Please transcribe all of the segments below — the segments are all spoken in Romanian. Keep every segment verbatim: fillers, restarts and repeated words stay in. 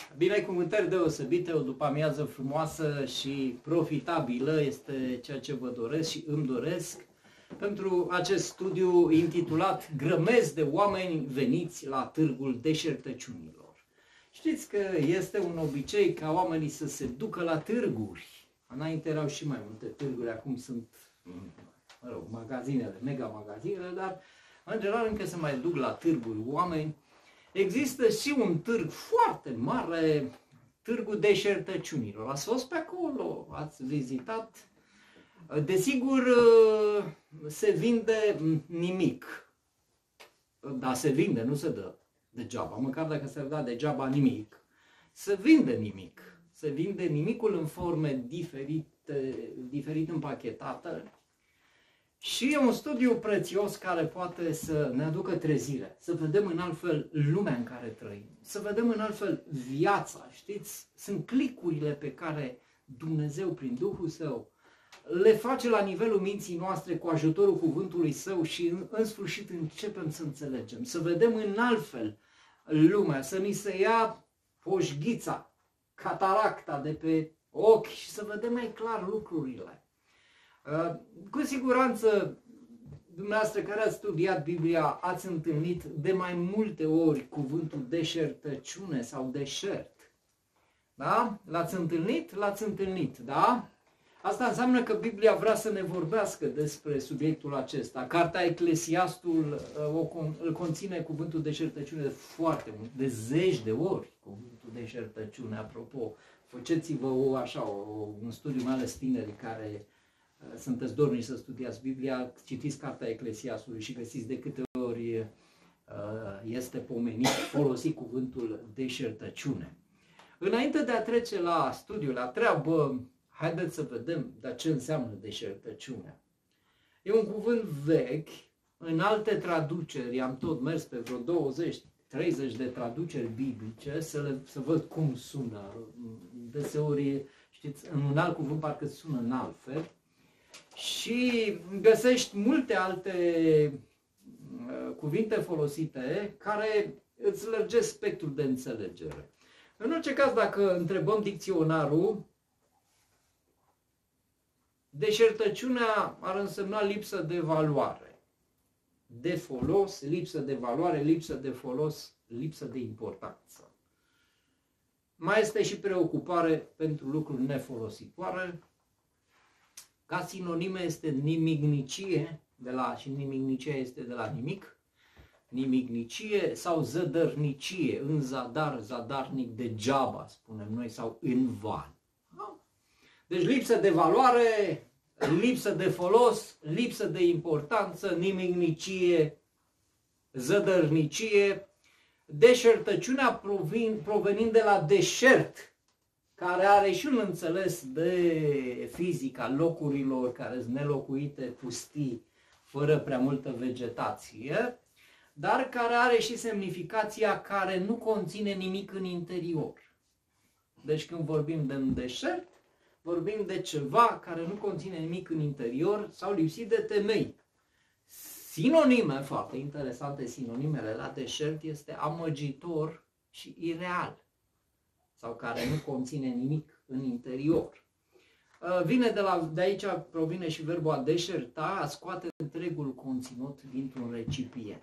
Binecuvântări deosebite, o după-amiază frumoasă și profitabilă este ceea ce vă doresc și îmi doresc pentru acest studiu intitulat Grămezi de oameni veniți la târgul deșertăciunilor. Știți că este un obicei ca oamenii să se ducă la târguri. Înainte erau și mai multe târguri, acum sunt, mă rog, magazinele, mega magazinele, dar în general încă se mai duc la târguri oameni. Există și un târg foarte mare, târgul deșertăciunilor. Ați fost pe acolo, ați vizitat. Desigur, se vinde nimic. Da, se vinde, nu se dă degeaba. Măcar dacă se dă degeaba nimic, se vinde nimic. Se vinde nimicul în forme diferite, diferit împachetate. Și e un studiu prețios care poate să ne aducă trezire, să vedem în altfel lumea în care trăim, să vedem în altfel viața, știți? Sunt clicurile pe care Dumnezeu, prin Duhul Său, le face la nivelul minții noastre cu ajutorul cuvântului Său și în, în sfârșit începem să înțelegem, să vedem în altfel lumea, să ni se ia poșghița, cataracta de pe ochi și să vedem mai clar lucrurile. Cu siguranță, dumneavoastră care ați studiat Biblia, ați întâlnit de mai multe ori cuvântul deșertăciune sau deșert. Da? L-ați întâlnit? L-ați întâlnit, da? Asta înseamnă că Biblia vrea să ne vorbească despre subiectul acesta. Cartea Eclesiastul îl conține cuvântul deșertăciune de foarte mult, de zeci de ori cuvântul deșertăciune. Apropo, faceți-vă așa un studiu, mai ales tinerii care sunteți dornici să studiați Biblia, citiți cartea Eclesiastului și găsiți de câte ori este pomenit, folosit cuvântul deșertăciune. Înainte de a trece la studiul, la treabă, haideți să vedem de ce înseamnă deșertăciunea. E un cuvânt vechi, în alte traduceri, am tot mers pe vreo douăzeci treizeci de traduceri biblice să, le, să văd cum sună. Deseori, știți, în un alt cuvânt parcă sună în altfel. Și găsești multe alte cuvinte folosite care îți lărgesc spectrul de înțelegere. În orice caz, dacă întrebăm dicționarul, deșertăciunea ar însemna lipsă de valoare, de folos, lipsă de valoare, lipsă de folos, lipsă de importanță. Mai este și preocupare pentru lucruri nefolositoare. Ca sinonime este nimicnicie, de la, și nimicnicia este de la nimic, nimicnicie sau zădărnicie, în zadar, zadarnic, degeaba, spunem noi, sau în van. Deci lipsă de valoare, lipsă de folos, lipsă de importanță, nimicnicie, zădărnicie, deșertăciunea provin, provenind de la deșert, care are și un înțeles de fizica locurilor care sunt nelocuite, pustii, fără prea multă vegetație, dar care are și semnificația care nu conține nimic în interior. Deci când vorbim de un deșert, vorbim de ceva care nu conține nimic în interior sau lipsit de temei. Sinonime, foarte interesante sinonimele la deșert, este amăgitor și ireal, sau care nu conține nimic în interior. Vine de, la, de aici provine și verbul a deșerta, a scoate întregul conținut dintr-un recipient.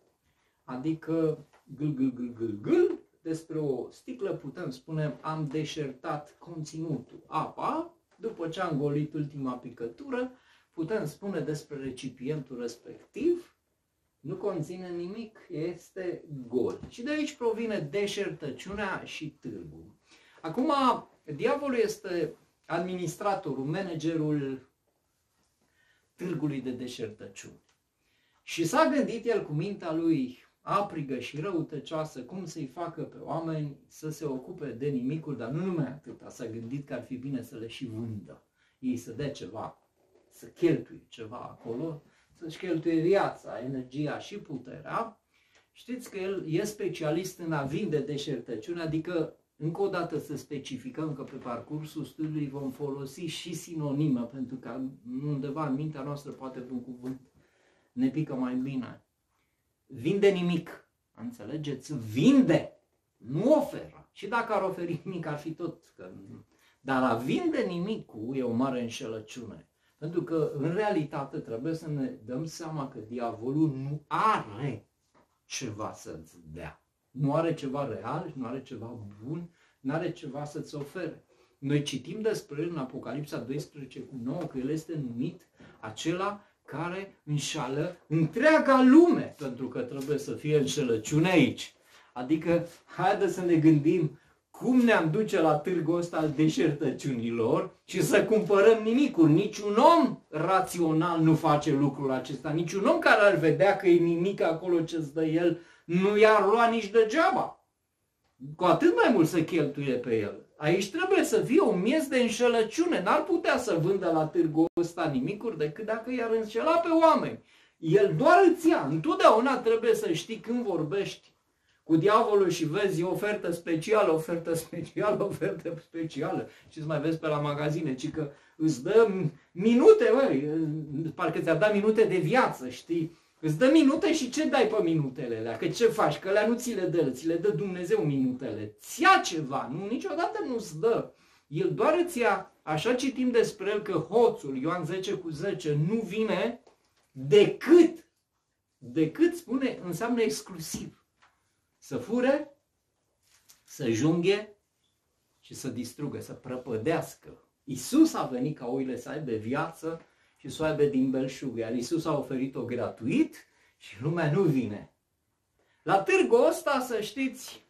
Adică gâl, gâl, gâl, gâl, gâl, despre o sticlă putem spune am deșertat conținutul, apa, după ce am golit ultima picătură, putem spune despre recipientul respectiv, nu conține nimic, este gol. Și de aici provine deșertăciunea și târgul. Acum, diavolul este administratorul, managerul târgului de deșertăciuni. Și s-a gândit el cu mintea lui aprigă și răutăcioasă cum să-i facă pe oameni să se ocupe de nimicul, dar nu numai atâta, s-a gândit că ar fi bine să le și vândă. Ei să dea ceva, să cheltuie ceva acolo, să-și cheltuie viața, energia și puterea. Știți că el e specialist în a vinde deșertăciune, adică, încă o dată să specificăm că pe parcursul studiului vom folosi și sinonime, pentru că undeva în mintea noastră poate un cuvânt ne pică mai bine. Vinde nimic, înțelegeți? Vinde, nu oferă. Și dacă ar oferi nimic, ar fi tot. Că... Dar a vinde nimicul e o mare înșelăciune. Pentru că, în realitate, trebuie să ne dăm seama că diavolul nu are ceva să-ți dea. Nu are ceva real, nu are ceva bun, nu are ceva să-ți ofere. Noi citim despre el în Apocalipsa doisprezece cu nouă că el este numit acela care înșală întreaga lume, pentru că trebuie să fie înșelăciune aici. Adică, haideți să ne gândim cum ne-am duce la târgul ăsta al deșertăciunilor și să cumpărăm nimicuri. Niciun om rațional nu face lucrul acesta. Niciun om care ar vedea că e nimic acolo ce-ți dă el, nu i-ar lua nici degeaba. Cu atât mai mult să cheltuie pe el. Aici trebuie să fie un miez de înșelăciune. N-ar putea să vândă la târgul ăsta nimicuri decât dacă i-ar înșela pe oameni. El doar îți ia. Întotdeauna trebuie să știi când vorbești cu diavolul și vezi ofertă specială, ofertă specială, ofertă specială. Și îți mai vezi pe la magazine, ci că îți dă minute, măi, parcă ți-a dat minute de viață, știi? Îți dă minute și ce dai pe minutele alea? Că ce faci? Că alea nu ți le dă, ți le dă Dumnezeu minutele. Ți ia ceva, nu, niciodată nu-ți dă. El doar îți ia, așa citim despre el că hoțul, Ioan zece cu zece, nu vine decât, decât spune, înseamnă exclusiv. Să fure, să junghe și să distrugă, să prăpădească. Iisus a venit ca oile să aibă viață și să o aibă din belșug, iar Iisus a oferit-o gratuit și lumea nu vine. La târgul ăsta să știți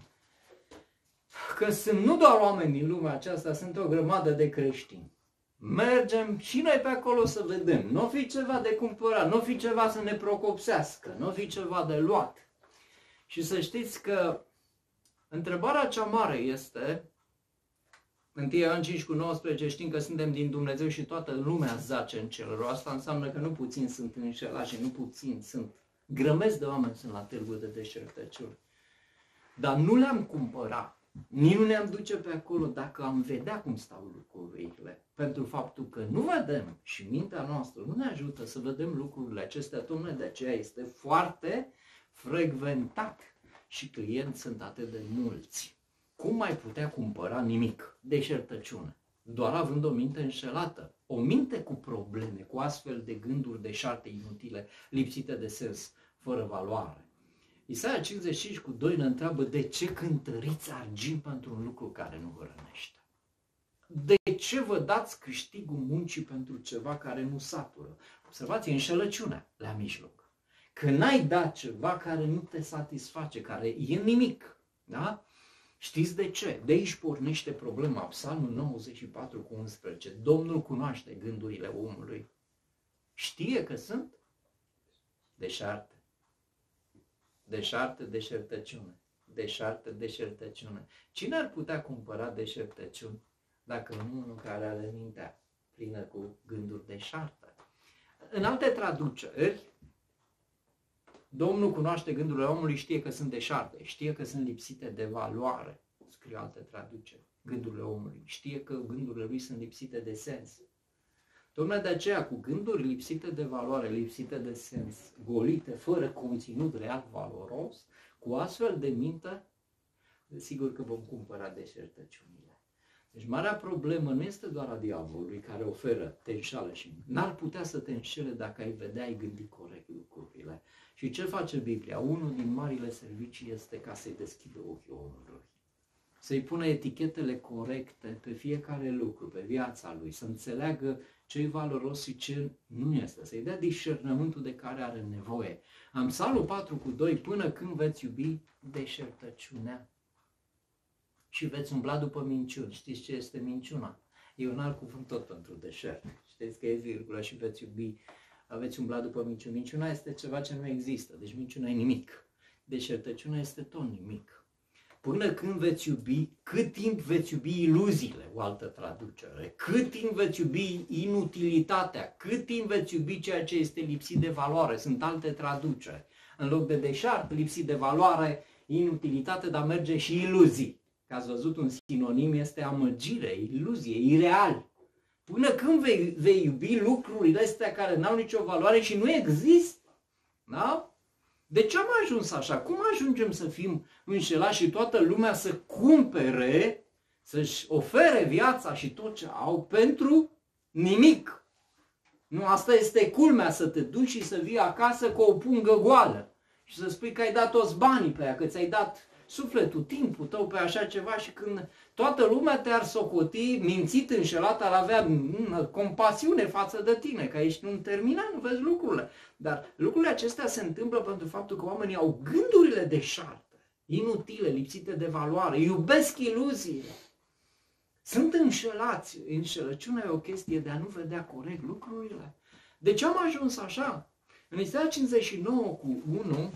că sunt nu doar oameni din lumea aceasta, sunt o grămadă de creștini. Mergem și noi pe acolo să vedem. Nu o fi ceva de cumpărat, nu o fi ceva să ne procopsească, nu o fi ceva de luat. Și să știți că întrebarea cea mare este, întâi Ioan cinci cu nouăsprezece, știm că suntem din Dumnezeu și toată lumea zace în cer rău. Asta înseamnă că nu puțini sunt înșelați și nu puțini sunt. Grămezi de oameni sunt la târgul de deșertăciuni. Dar nu le-am cumpărat. Nici nu ne-am duce pe acolo dacă am vedea cum stau lucrurile. Pentru faptul că nu vedem și mintea noastră nu ne ajută să vedem lucrurile acestea, tocmai de aceea este foarte frecventat și clienți sunt atât de mulți. Cum mai putea cumpăra nimic? Deșertăciune. Doar având o minte înșelată. O minte cu probleme, cu astfel de gânduri deșarte, inutile, lipsite de sens, fără valoare. Isaia cincizeci și cinci cu doi ne întreabă de ce cântăriți argint pentru un lucru care nu vă rănește? De ce vă dați câștigul muncii pentru ceva care nu satură? Observați, înșelăciunea la mijloc. Că n-ai dat ceva care nu te satisface, care e nimic. Da? Știți de ce? De aici pornește problema. Psalmul nouăzeci și patru cu unsprezece. Domnul cunoaște gândurile omului. Știe că sunt deșarte. Deșarte, deșertăciune. Deșarte, deșertăciune. Cine ar putea cumpăra deșertăciuni dacă nu unul care are mintea plină cu gânduri deșarte? În alte traduceri, Domnul cunoaște gândurile omului, știe că sunt deșarte, știe că sunt lipsite de valoare, scrie alte traduceri, gândurile omului, știe că gândurile lui sunt lipsite de sens. Tocmai de aceea, cu gânduri lipsite de valoare, lipsite de sens, golite, fără conținut real valoros, cu astfel de minte, desigur că vom cumpăra deșertăciunile. Deci marea problemă nu este doar a diavolului care oferă, te înșală și n-ar putea să te înșele dacă ai vedea, ai gândi corect lucrurile. Și ce face Biblia? Unul din marile servicii este ca să-i deschidă ochii omului. Să-i pună etichetele corecte pe fiecare lucru, pe viața lui, să înțeleagă ce e valoros și ce nu este, să-i dea discernământul de care are nevoie. Am Psalmul patru cu doi, până când veți iubi deșertăciunea și veți umbla după minciuni. Știți ce este minciuna? E un alt cuvânt tot pentru deșert. Știți că e virgulă și veți iubi, veți umbla după minciuni. Minciuna este ceva ce nu există, deci minciuna e nimic. Deșertăciunea este tot nimic. Până când veți iubi, cât timp veți iubi iluziile, o altă traducere, cât timp veți iubi inutilitatea, cât timp veți iubi ceea ce este lipsit de valoare, sunt alte traduceri. În loc de deșart, lipsit de valoare, inutilitate, dar merge și iluzii. Că ați văzut, un sinonim este amăgire, iluzie, ireal. Până când vei, vei iubi lucrurile astea care n-au nicio valoare și nu există. Da? De ce am ajuns așa? Cum ajungem să fim înșelați și toată lumea să cumpere, să-și ofere viața și tot ce au pentru nimic? Nu, asta este culmea, să te duci și să vii acasă cu o pungă goală și să spui că ai dat toți banii pe ea, că ți-ai dat sufletul, timpul tău pe așa ceva și când toată lumea te-ar socoti, mințit, înșelat, ar avea mm, compasiune față de tine, că ești un terminat, nu vezi lucrurile. Dar lucrurile acestea se întâmplă pentru faptul că oamenii au gândurile deșarte, inutile, lipsite de valoare, iubesc iluziile. Sunt înșelați. Înșelăciunea e o chestie de a nu vedea corect lucrurile. De ce am ajuns așa? În Isaia cincizeci și nouă cu unu,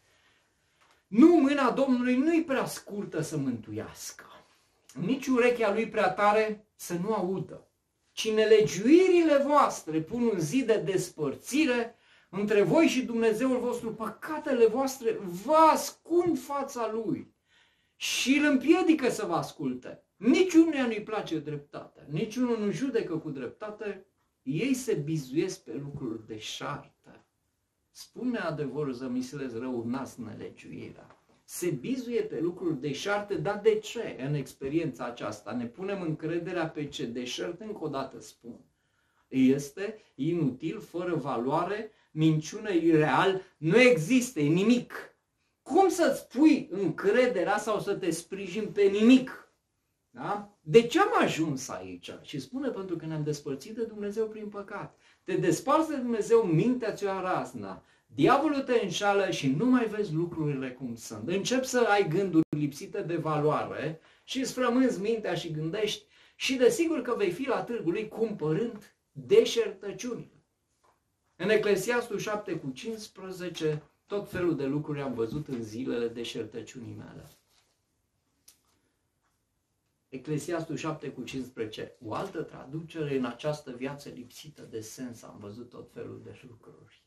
nu, mâna Domnului nu-i prea scurtă să mântuiască, nici urechea lui prea tare să nu audă, ci nelegiuirile voastre pun un zid de despărțire între voi și Dumnezeul vostru, păcatele voastre vă ascund fața lui și îl împiedică să vă asculte. Niciunuia nu-i place dreptatea, niciunul nu judecă cu dreptate, ei se bizuiesc pe lucruri deșarte. Spune adevărul, zămislez rău, nas nelegiuirea. Se bizuie pe lucruri deșarte, dar de ce? În experiența aceasta ne punem încrederea pe ce deșert, încă o dată spun. Este inutil, fără valoare, minciună, ireal, nu există, e nimic. Cum să-ți pui încrederea sau să te sprijini pe nimic? Da? De ce am ajuns aici? Și spune pentru că ne-am despărțit de Dumnezeu prin păcat. Te desparți de Dumnezeu, mintea ți-o razna. Diavolul te înșală și nu mai vezi lucrurile cum sunt. Începi să ai gânduri lipsite de valoare și îți frămânzi mintea și gândești și desigur că vei fi la târgul lui cumpărând deșertăciunile. În Eclesiastul șapte cu cincisprezece tot felul de lucruri am văzut în zilele deșertăciunii mele. Eclesiastul șapte cu cincisprezece, o altă traducere, în această viață lipsită de sens am văzut tot felul de lucruri.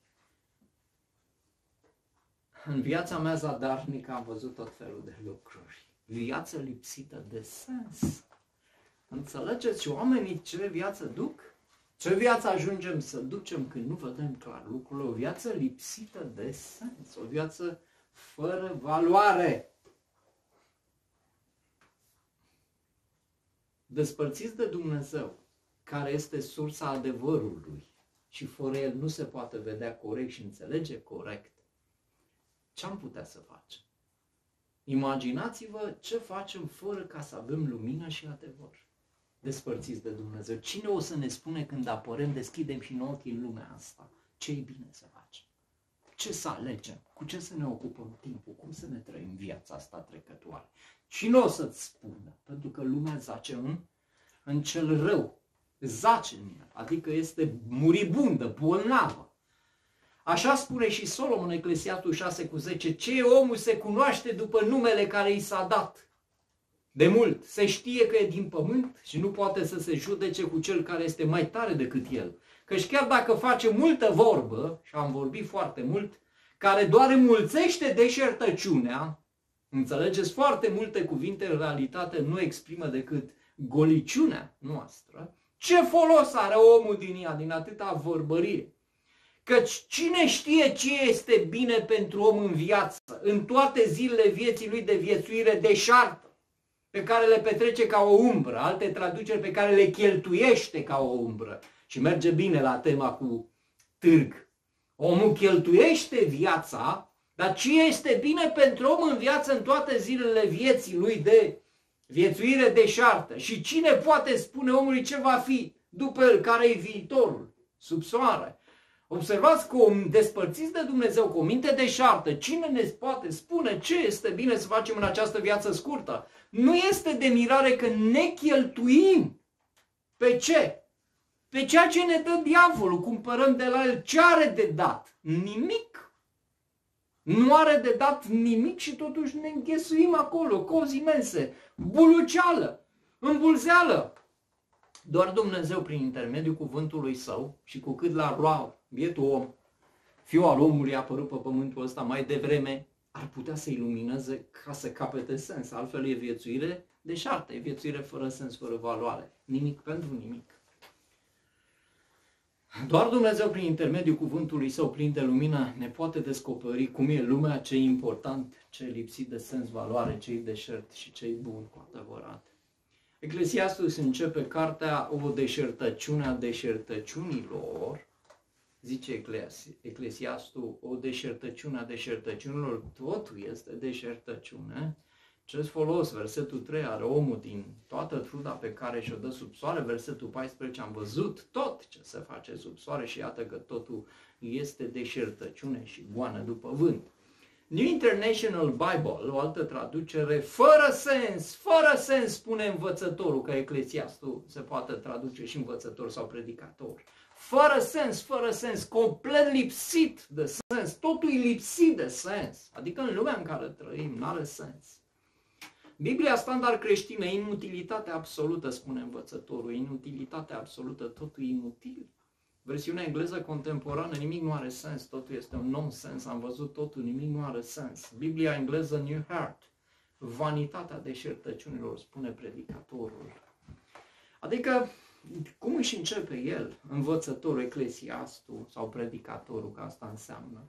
În viața mea zadarnică am văzut tot felul de lucruri. Viață lipsită de sens. Înțelegeți? Și oamenii ce viață duc? Ce viață ajungem să ducem când nu vedem clar lucrurile? O viață lipsită de sens. O viață fără valoare. Despărțiți de Dumnezeu, care este sursa adevărului și fără El nu se poate vedea corect și înțelege corect, ce am putea să facem? Imaginați-vă ce facem fără ca să avem lumină și adevăr. Despărțiți de Dumnezeu. Cine o să ne spune când apărăm, deschidem și în ochii în lumea asta? Ce e bine să facem? Ce să alegem? Cu ce să ne ocupăm timpul? Cum să ne trăim viața asta trecătoare? Cine o să-ți spună? Pentru că lumea zace în, în cel rău. Zace în el. Adică este muribundă, bolnavă. Așa spune și Solomon în Eclesiastul șase cu zece. Ce omul se cunoaște după numele care i s-a dat. De mult se știe că e din pământ și nu poate să se judece cu cel care este mai tare decât el. Căci chiar dacă face multă vorbă, și am vorbit foarte mult, care doar înmulțește deșertăciunea, înțelegeți, foarte multe cuvinte în realitate nu exprimă decât goliciunea noastră, ce folos are omul din ea, din atâta vorbărie? Căci cine știe ce este bine pentru om în viață, în toate zilele vieții lui de viețuire deșartă, pe care le petrece ca o umbră, alte traduceri pe care le cheltuiește ca o umbră. Și merge bine la tema cu târg. Omul cheltuiește viața, dar ce este bine pentru om în viață în toate zilele vieții lui de viețuire deșartă? Și cine poate spune omului ce va fi după el, care e viitorul sub soare? Observați că om despărțiți de Dumnezeu cu o minte deșartă, cine ne poate spune ce este bine să facem în această viață scurtă? Nu este de mirare că ne cheltuim. Pe ce? Pe ceea ce ne dă diavolul, cumpărăm de la el. Ce are de dat? Nimic. Nu are de dat nimic și totuși ne înghesuim acolo, cozi imense, buluceală, îmbulzeală. Doar Dumnezeu, prin intermediul cuvântului Său, și cu cât la roa, bietul om, fiul al omului a apărut pe pământul ăsta mai devreme, ar putea să ilumineze ca să capete sens. Altfel e viețuire deșartă, e viețuire fără sens, fără valoare. Nimic pentru nimic. Doar Dumnezeu, prin intermediul cuvântului Său plin de lumină, ne poate descoperi cum e lumea, ce e important, ce e lipsit de sens, valoare, ce e deșert și ce e bun cu adevărat. Eclesiastul începe cartea o deșertăciune a deșertăciunilor, zice Eclesiastul, o deșertăciune a deșertăciunilor, totul este deșertăciune. Ce-ți folos? Versetul trei are omul din toată truda pe care și-o dă sub soare. Versetul paisprezece am văzut tot ce se face sub soare și iată că totul este deșertăciune și goană după vânt. New International Bible, o altă traducere, fără sens, fără sens, spune învățătorul, că Eclesiastul se poate traduce și învățător sau predicator. Fără sens, fără sens, complet lipsit de sens, totul e lipsit de sens, adică în lumea în care trăim, nu are sens. Biblia standard creștină, inutilitate absolută, spune învățătorul, inutilitate absolută, totul e inutil. Versiunea engleză contemporană, nimic nu are sens, totul este un nonsens, am văzut totul, nimic nu are sens. Biblia engleză New Heart, vanitatea deșertăciunilor, spune predicatorul. Adică, cum își începe el, învățătorul, eclesiastul sau predicatorul, că asta înseamnă?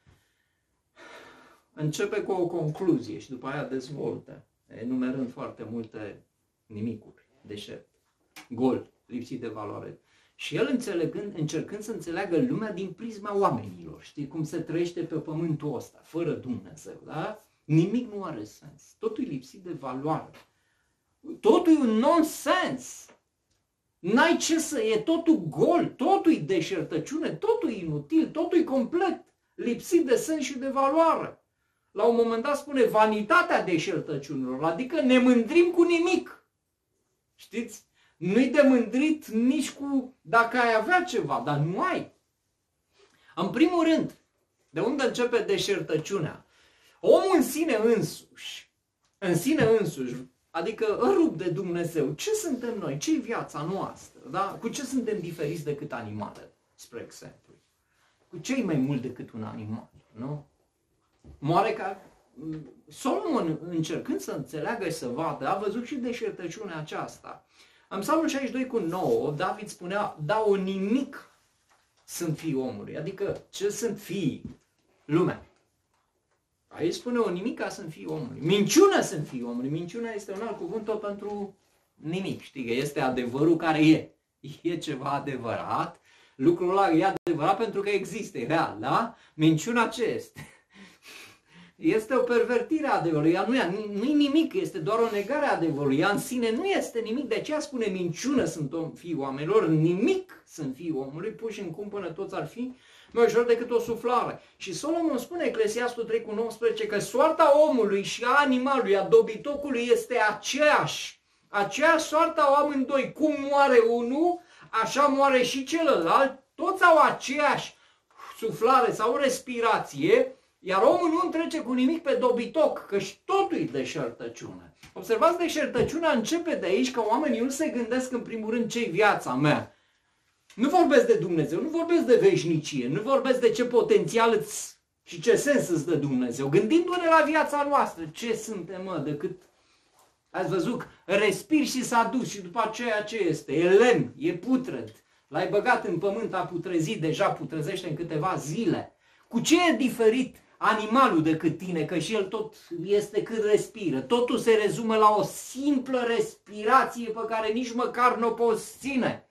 Începe cu o concluzie și după aia dezvoltă, enumerând foarte multe nimicuri, deșert, gol, lipsit de valoare. Și el înțelegând, încercând să înțeleagă lumea din prisma oamenilor. Știi cum se trăiește pe pământul ăsta, fără Dumnezeu, da? Nimic nu are sens. Totul e lipsit de valoare. Totul e un nonsens. N-ai ce să... E totul gol, totul e deșertăciune, totul e inutil, totul e complet lipsit de sens și de valoare. La un moment dat spune vanitatea deșertăciunilor, adică ne mândrim cu nimic. Știți? Nu-i de mândrit nici cu dacă ai avea ceva, dar nu ai. În primul rând, de unde începe deșertăciunea? Omul în sine însuși, în sine însuși, adică rupt de Dumnezeu, ce suntem noi? Ce-i viața noastră? Da? Cu ce suntem diferiți decât animalele, spre exemplu? Cu ce mai mult decât un animal? Nu? Moare ca Solomon, încercând să înțeleagă și să vadă, a văzut și deșertăciunea aceasta. În Psalmul șaizeci și doi cu nouă, David spunea, da, o nimic sunt fiii omului. Adică, ce sunt fiii? Lumea. Aici spune, o nimica sunt fiii omului. Minciună sunt fiii omului. Minciuna este un alt cuvânt tot pentru nimic. Știi că este adevărul care e. E ceva adevărat. Lucrul ăla e adevărat pentru că există, e real, da? Minciuna ce este? Este o pervertire a adevărului, ea nu e, nu e nimic, este doar o negare a adevărului, ea în sine nu este nimic, de aceea spune minciună sunt om, fiii oamenilor, nimic sunt fiii omului, puși în cumpănă toți ar fi mai ușor decât o suflare. Și Solomon spune, Eclesiastul trei cu nouăsprezece, că soarta omului și a animalului, a dobitocului este aceeași, aceeași soarta au amândoi, cum moare unul, așa moare și celălalt, toți au aceeași suflare sau respirație, iar omul nu întrece cu nimic pe dobitoc, că și totul e deșertăciune. Observați, deșertăciunea începe de aici, că oamenii nu se gândesc în primul rând ce-i viața mea. Nu vorbesc de Dumnezeu, nu vorbesc de veșnicie, nu vorbesc de ce potențial îți și ce sens îți dă Dumnezeu. Gândindu-ne la viața noastră, ce suntem, mă, decât, ați văzut, respiri și s-a dus și după aceea ce este? E lemn, e putred. L-ai băgat în pământ, a putrezit, deja putrezește în câteva zile. Cu ce e diferit animalul decât tine, că și el tot este cât respiră. Totul se rezumă la o simplă respirație pe care nici măcar nu o poți ține.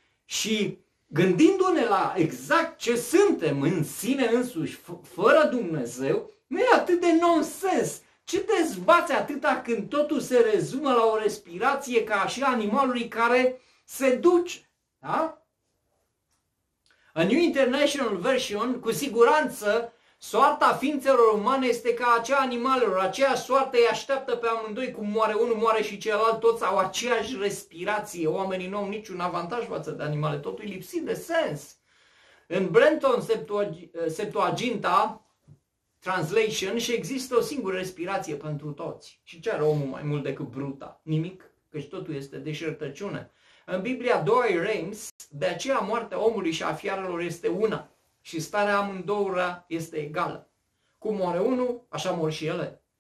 Și gândindu-ne la exact ce suntem în sine însuși, fără Dumnezeu, nu e atât de nonsens. Ce te zbați atâta când totul se rezumă la o respirație ca și animalului care se duce? Da? A New International Version, cu siguranță, soarta ființelor umane este ca aceea animalelor, aceea soartă îi așteaptă pe amândoi, cum moare unul, moare și celălalt, toți au aceeași respirație. Oamenii nu au niciun avantaj față de animale, totul e lipsit de sens. În Brenton Septuaginta Translation și există o singură respirație pentru toți. Și ce are omul mai mult decât bruta? Nimic, căci totul este deșertăciune. În Biblia doi Reims, de aceea moartea omului și a fiarelor este una. Și starea amândouă este egală. Cum moare unul, așa mor și ele.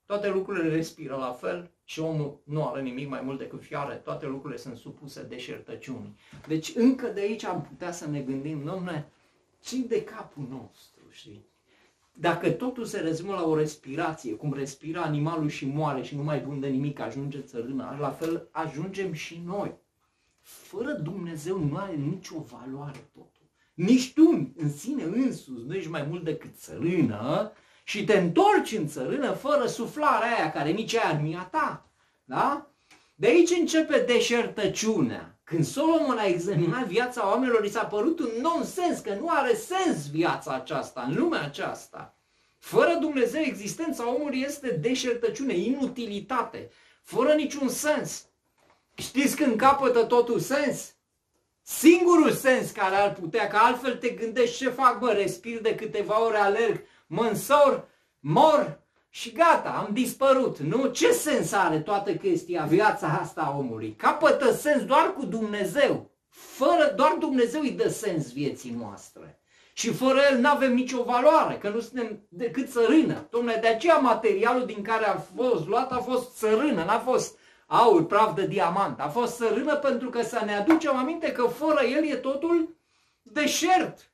toate lucrurile respiră la fel și omul nu are nimic mai mult decât fiare, toate lucrurile sunt supuse deșertăciunii. Deci încă de aici am putea să ne gândim, dom'le, ce de capul nostru, știi? Dacă totul se rezumă la o respirație, cum respira animalul și moare și nu mai bun de nimic, ajunge țărâna, la fel ajungem și noi. Fără Dumnezeu nu are nicio valoare totul. Nici tu în sine însuți nu ești mai mult decât țărână și te întorci în țărână fără suflarea aia care nici aia nu e a ta. Da? De aici începe deșertăciunea. Când Solomon a examinat viața oamenilor, i s-a părut un nonsens, că nu are sens viața aceasta, în lumea aceasta. Fără Dumnezeu, existența omului este deșertăciune, inutilitate, fără niciun sens. Știți când capătă totul sens? Singurul sens care ar putea, că altfel te gândești ce fac, bă, respir de câteva ore, alerg, mă însor, mor și gata, am dispărut. Nu? Ce sens are toată chestia, viața asta a omului? Capătă sens doar cu Dumnezeu. Fără, doar Dumnezeu îi dă sens vieții noastre. Și fără El nu avem nicio valoare, că nu suntem decât țărână. Dom'le, de aceea materialul din care a fost luat a fost țărână, n-a fost aur, praf de diamant. A fost țărână pentru că să ne aducem aminte că fără El e totul deșert.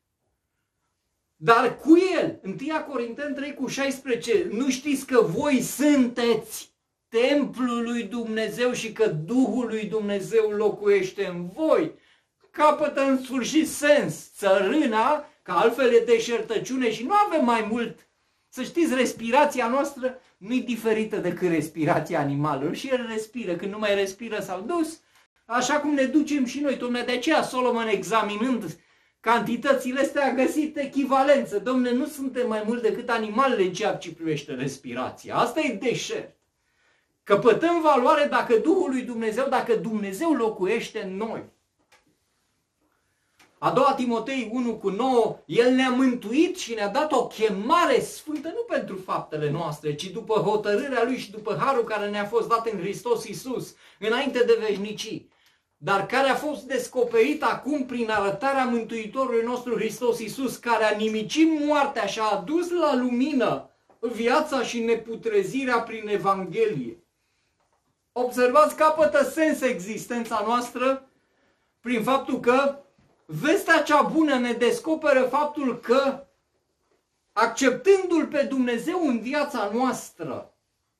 Dar cu El, întâi Corinteni trei cu șaisprezece, nu știți că voi sunteți templul lui Dumnezeu și că Duhul lui Dumnezeu locuiește în voi? Capătă în sfârșit sens țărâna, că altfel e deșertăciune și nu avem mai mult. Să știți, respirația noastră nu e diferită decât respirația animalelor. Și el respiră, când nu mai respiră s-au dus, așa cum ne ducem și noi. Dom'le, de aceea Solomon, examinând cantitățile astea, a găsit echivalență. Dom'le, nu suntem mai mult decât animalele în ceea ce privește respirația. Asta e deșert. Căpătăm valoare dacă Duhul lui Dumnezeu, dacă Dumnezeu locuiește în noi. A doua Timotei unu cu nouă, El ne-a mântuit și ne-a dat o chemare sfântă, nu pentru faptele noastre, ci după hotărârea Lui și după harul care ne-a fost dat în Hristos Iisus, înainte de veșnicii, dar care a fost descoperit acum prin arătarea Mântuitorului nostru Hristos Iisus, care a nimicit moartea și a adus la lumină viața și neputrezirea prin Evanghelie. Observați, capătă sens existența noastră prin faptul că vestea cea bună ne descoperă faptul că, acceptându-L pe Dumnezeu în viața noastră,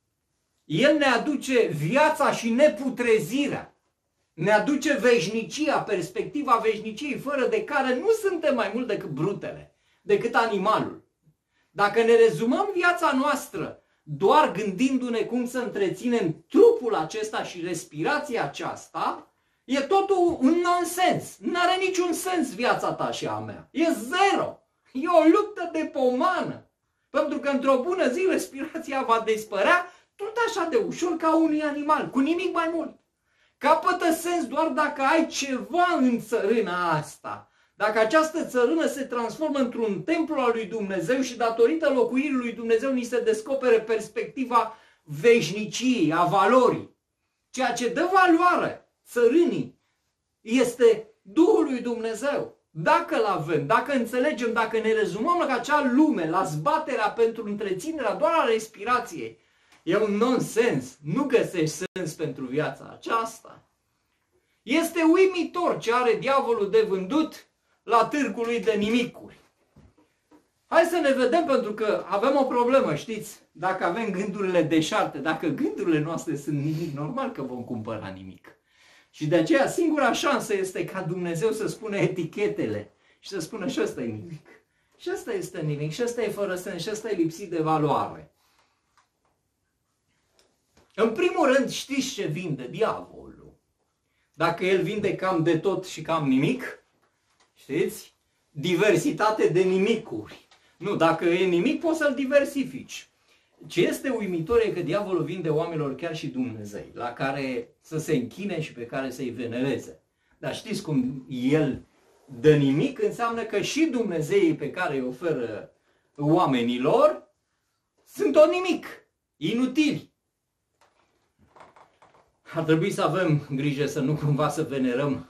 El ne aduce viața și neputrezirea, ne aduce veșnicia, perspectiva veșniciei, fără de care nu suntem mai mult decât brutele, decât animalul. Dacă ne rezumăm viața noastră doar gândindu-ne cum să întreținem trupul acesta și respirația aceasta, e totul un nonsens. Nu are niciun sens viața ta și a mea. E zero. E o luptă de pomană. Pentru că într-o bună zi respirația va dispărea tot așa de ușor ca unui animal, cu nimic mai mult. Capătă sens doar dacă ai ceva în țărâna asta. Dacă această țărână se transformă într-un templu al lui Dumnezeu și datorită locuirii lui Dumnezeu ni se descopere perspectiva veșniciei, a valorii. Ceea ce dă valoare țărânii este Duhul lui Dumnezeu. Dacă îl avem, dacă înțelegem, dacă ne rezumăm la acea lume, la zbaterea pentru întreținerea doar a respirației, e un nonsens. Nu găsești sens pentru viața aceasta. Este uimitor ce are diavolul de vândut la târgul lui de nimicuri. Hai să ne vedem, pentru că avem o problemă, știți? Dacă avem gândurile deșarte, dacă gândurile noastre sunt nimic, normal că vom cumpăra nimic. Și de aceea singura șansă este ca Dumnezeu să spună etichetele și să spună și ăsta e nimic. Și ăsta este nimic, și ăsta e fără sens, și ăsta e lipsit de valoare. În primul rând, știți ce vinde diavolul? Dacă el vinde cam de tot și cam nimic, știți? Diversitate de nimicuri. Nu, dacă e nimic, poți să-l diversifici. Ce este uimitor e că diavolul vinde oamenilor chiar și Dumnezei, la care să se închine și pe care să-i venereze. Dar știți cum el dă nimic? Înseamnă că și Dumnezeii pe care îi oferă oamenilor sunt tot nimic, inutili. Ar trebui să avem grijă să nu cumva să venerăm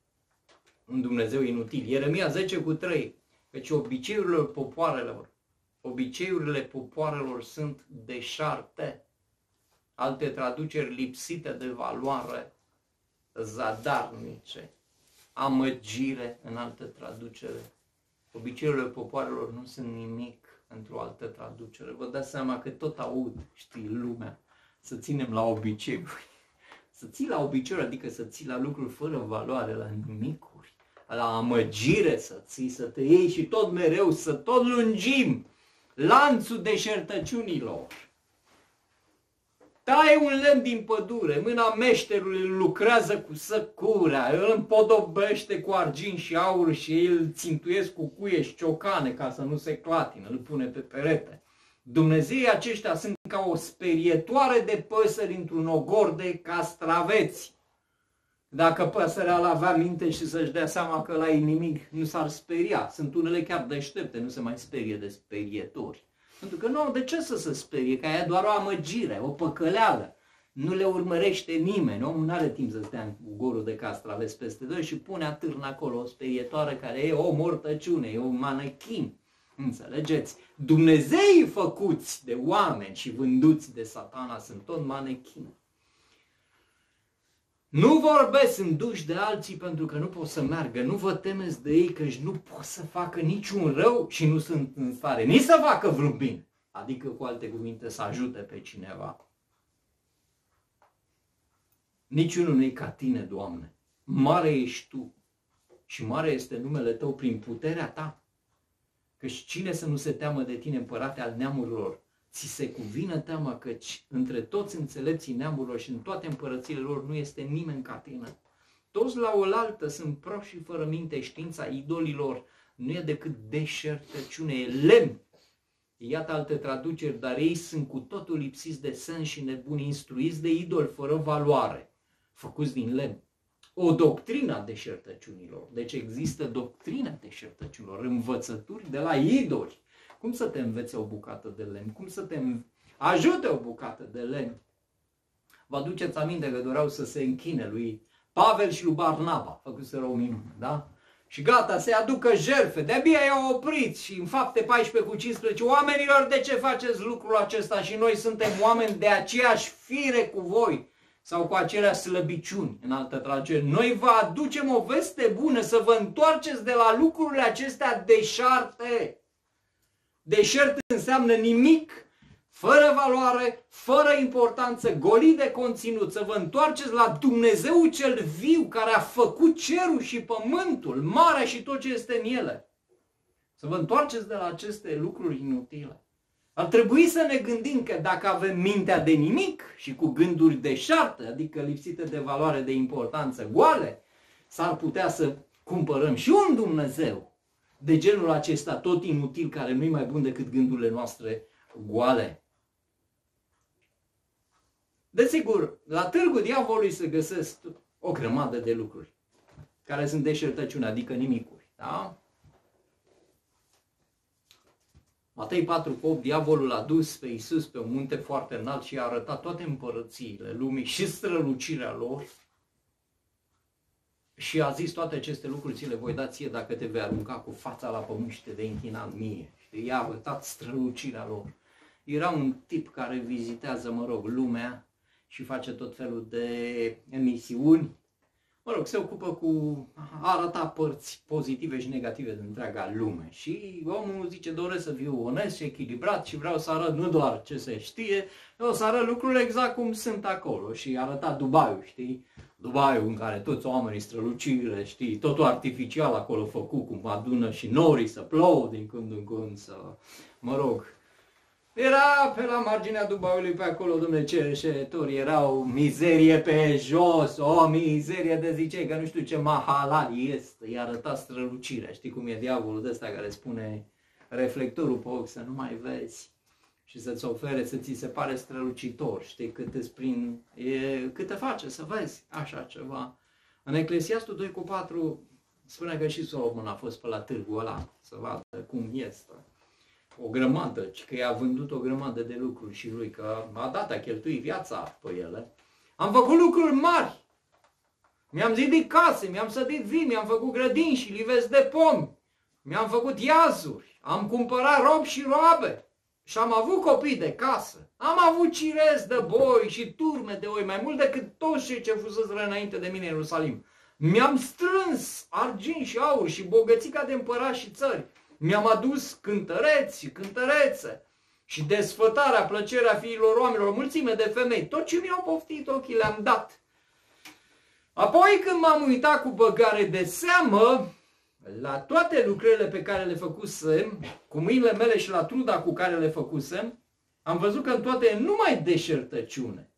un Dumnezeu inutil. Ieremia zece cu trei. Căci obiceiurile popoarelor Obiceiurile popoarelor sunt deșarte. Alte traduceri lipsite de valoare, zadarnice, amăgire în altă traducere. Obiceiurile popoarelor nu sunt nimic într-o altă traducere. Vă dați seama că tot aud, știi, lumea, să ținem la obiceiuri. Să ții la obiceiuri, adică să ții la lucruri fără valoare, la nimicuri, la amăgire să ții, să te iei și tot mereu să tot lungim lanțul deșertăciunilor. Taie un lemn din pădure, mâna meșterului lucrează cu săcurea, îl împodobește cu argint și aur și îl țintuiesc cu cuie și ciocane ca să nu se clatină, îl pune pe perete. Dumnezeii aceștia sunt ca o sperietoare de păsări într-un ogor de castraveți. Dacă păsărea ar avea minte și să-și dea seama că la ei nimic, nu s-ar speria. Sunt unele chiar deștepte, nu se mai sperie de sperietori. Pentru că nu au de ce să se sperie, că aia e doar o amăgire, o păcăleală. Nu le urmărește nimeni, omul nu are timp să stea în ogorul de castraveți peste doi și pune atârnă acolo o sperietoare care e o mortăciune, e un manechin. Înțelegeți? Dumnezeii făcuți de oameni și vânduți de Satana sunt tot manechine. Nu vorbesc în duși de alții pentru că nu pot să meargă. Nu vă temeți de ei, căci nu pot să facă niciun rău și nu sunt în stare nici să facă vreun bine. Adică, cu alte cuvinte, să ajute pe cineva. Niciunul nu e ca tine, Doamne. Mare ești Tu și mare este numele Tău prin puterea Ta. Căci cine să nu se teamă de Tine, Împărate al neamurilor? Ți se cuvină teama, căci între toți înțelepții neamurilor și în toate împărățile lor nu este nimeni ca Tine. Toți la oaltă sunt proști și fără minte, știința idolilor nu e decât deșertăciune, e lemn. Iată alte traduceri, dar ei sunt cu totul lipsiți de sens și nebuni, instruiți de idoli fără valoare, făcuți din lemn. O doctrină a deșertăciunilor. Deci există doctrina deșertăciunilor, învățături de la idoli. Cum să te învețe o bucată de lemn? Cum să te ajute o bucată de lemn? Vă aduceți aminte că doreau să se închine lui Pavel și lui Barnaba, făcuseră o minune, da? Și gata, să-i aducă jertfe. De-abia i-au oprit și în Fapte paisprezece cu cincisprezece, oamenilor, de ce faceți lucrul acesta? Și noi suntem oameni de aceeași fire cu voi sau cu aceleași slăbiciuni, în altă traducere. Noi vă aducem o veste bună, să vă întoarceți de la lucrurile acestea deșarte. Deșert înseamnă nimic, fără valoare, fără importanță, golit de conținut. Să vă întoarceți la Dumnezeu cel viu, care a făcut cerul și pământul, marea și tot ce este în ele. Să vă întoarceți de la aceste lucruri inutile. Ar trebui să ne gândim că dacă avem mintea de nimic și cu gânduri deșarte, adică lipsite de valoare, de importanță, goale, s-ar putea să cumpărăm și un Dumnezeu de genul acesta, tot inutil, care nu e mai bun decât gândurile noastre goale. Desigur, la târgul diavolului se găsesc o grămadă de lucruri care sunt deșertăciune, adică nimicuri. Da? Matei patru opt, diavolul l-a dus pe Iisus pe un munte foarte înalt și i-a arătat toate împărățiile lumii și strălucirea lor. Și a zis, toate aceste lucruri ți le voi da ție dacă te vei arunca cu fața la pământ și te vei închina în mie. Și i-a arătat strălucirea lor. Era un tip care vizitează, mă rog, lumea și face tot felul de emisiuni. Mă rog, se ocupă cu a arăta părți pozitive și negative din întreaga lume. Și omul zice, doresc să fiu onest și echilibrat și vreau să arăt nu doar ce se știe, vreau să arăt lucrurile exact cum sunt acolo. Și arăta Dubaiul, știi? Dubaiul în care toți oamenii strălucire, știi, totul artificial acolo făcut, cum adună și norii să plouă din când în când, să, mă rog. Era pe la marginea Dubaiului pe acolo, dom'le, cerșetori, erau mizerie pe jos, o mizerie de zice că nu știu ce mahalal este, i-a arătat strălucirea, știi cum e diavolul de ăsta care spune reflectorul pe ochi să nu mai vezi. Și să-ți ofere, să ți se pare strălucitor, știi, cât îți prin, e, cât te face să vezi așa ceva. În Eclesiastul doi cu patru spune că și Solomon a fost pe la târgul ăla, să vadă cum este. O grămadă, că i-a vândut o grămadă de lucruri și lui, că a dat, a cheltuit viața pe ele. Am făcut lucruri mari. Mi-am zidit case, mi-am sădit vii, mi-am făcut grădini și livezi de pomi. mi-am făcut iazuri, am cumpărat robi și roabe și am avut copii de casă. Am avut cirezi de boi și turme de oi, mai mult decât toți cei ce fuseseră înainte de mine în Ierusalim. Mi-am strâns argint și aur și bogățica de împărați și țări. Mi-am adus cântăreți și cântărețe și desfătarea, plăcerea fiilor oamenilor, mulțime de femei. Tot ce mi-au poftit ochii le-am dat. Apoi când m-am uitat cu băgare de seamă la toate lucrările pe care le făcusem, cu mâinile mele și la truda cu care le făcusem, am văzut că în toate e numai deșertăciune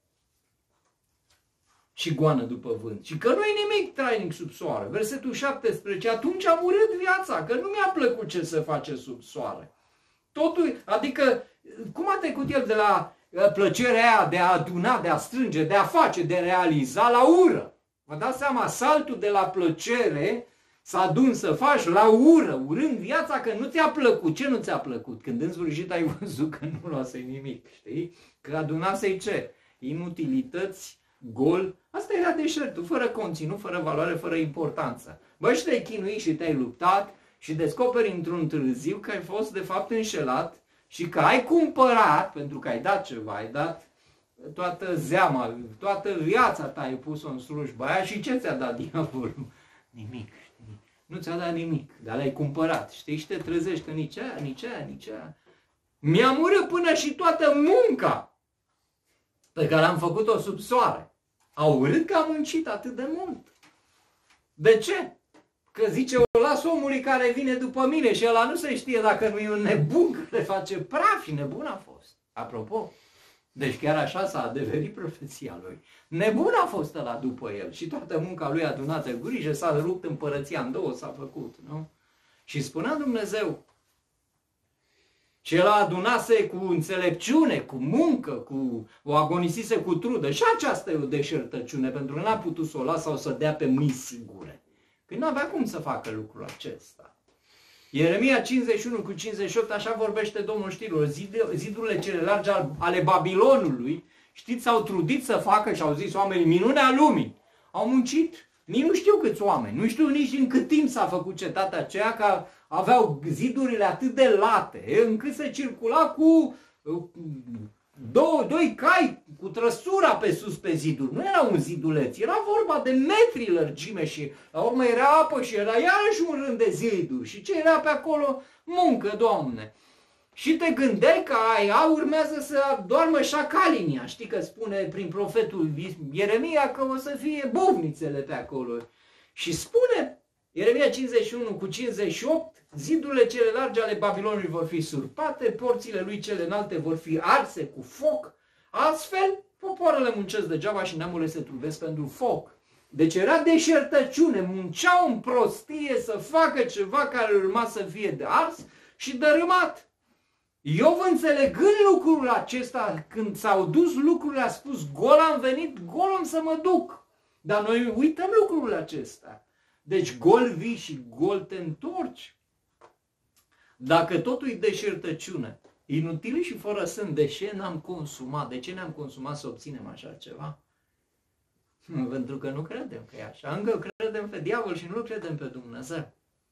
și goană după vânt. Și că nu e nimic trainic sub soare. Versetul șaptesprezece. Atunci am urât viața, că nu mi-a plăcut ce se face sub soare. Totul, adică, cum a trecut el de la plăcerea aia de a aduna, de a strânge, de a face, de a realiza, la ură? Vă dați seama, saltul de la plăcere să adun, să faci, la ură, urând viața că nu ți-a plăcut. Ce nu ți-a plăcut? Când în sfârșit ai văzut că nu luasei nimic, știi? Că adunasei ce? Inutilități, gol. Asta era deșertul, fără conținut, fără valoare, fără importanță. Băi, și te-ai chinuit și te-ai luptat și descoperi într-un târziu că ai fost de fapt înșelat și că ai cumpărat, pentru că ai dat ceva, ai dat toată zeama, toată viața ta ai pus-o în slujba aia și ce ți-a dat diavolul? Nimic, știi? Nu ți-a dat nimic, dar l-ai cumpărat, știi? Și te trezești că nici aia, nici aia, nici aia. Mi-am urât până și toată munca pe care am făcut-o sub soare. Au urât că am muncit atât de mult. De ce? Că zice, o las omului care vine după mine și ăla nu se știe dacă nu e un nebun că le face praf și nebun a fost. Apropo, deci chiar așa s-a adeverit profeția lui. Nebun a fost ăla după el și toată munca lui adunată cu grijă, s-a rupt împărăția în două, s-a făcut, nu? Și spunea Dumnezeu, și el adunase cu înțelepciune, cu muncă, cu o agonisise cu trudă. Și aceasta e o deșertăciune, pentru că n-a putut să o lasă sau să dea pe mâini sigure. Că nu avea cum să facă lucrul acesta. Ieremia cincizeci și unu cu cincizeci și opt, așa vorbește Domnul știrilor, zidurile cele largi ale Babilonului, știți, s-au trudit să facă și au zis oamenii, minunea lumii. Au muncit, nici nu știu câți oameni, nu știu nici în cât timp s-a făcut cetatea aceea, că aveau zidurile atât de late, încât se circula cu două, doi cai, cu trăsura pe sus pe ziduri. Nu era un ziduleț, era vorba de metri lărgime și la urmă era apă și era iarăși un rând de ziduri. Și ce era pe acolo? Muncă, Doamne. Și te gândeai că aia urmează să doarmă șacalii. Știi că spune prin profetul Ieremia că o să fie bovnițele pe acolo. Și spune Ieremia cincizeci și unu cu cincizeci și opt, zidurile cele largi ale Babilonului vor fi surpate, porțile lui cele înalte vor fi arse cu foc. Astfel, popoarele muncesc degeaba și neamurile se trudesc pentru foc. Deci era deșertăciune, munceau în prostie să facă ceva care urma să fie de ars și dărâmat. Iov, înțelegând lucrul acesta, când s-au dus lucrurile, a spus, gol am venit, gol am să mă duc. Dar noi uităm lucrul acesta. Deci gol vii și gol te întorci. Dacă totul e deșertăciune, inutil și fără sân, de ce n-am consumat? De ce ne-am consumat să obținem așa ceva? Pentru că nu credem că e așa. Încă credem pe diavol și nu credem pe Dumnezeu.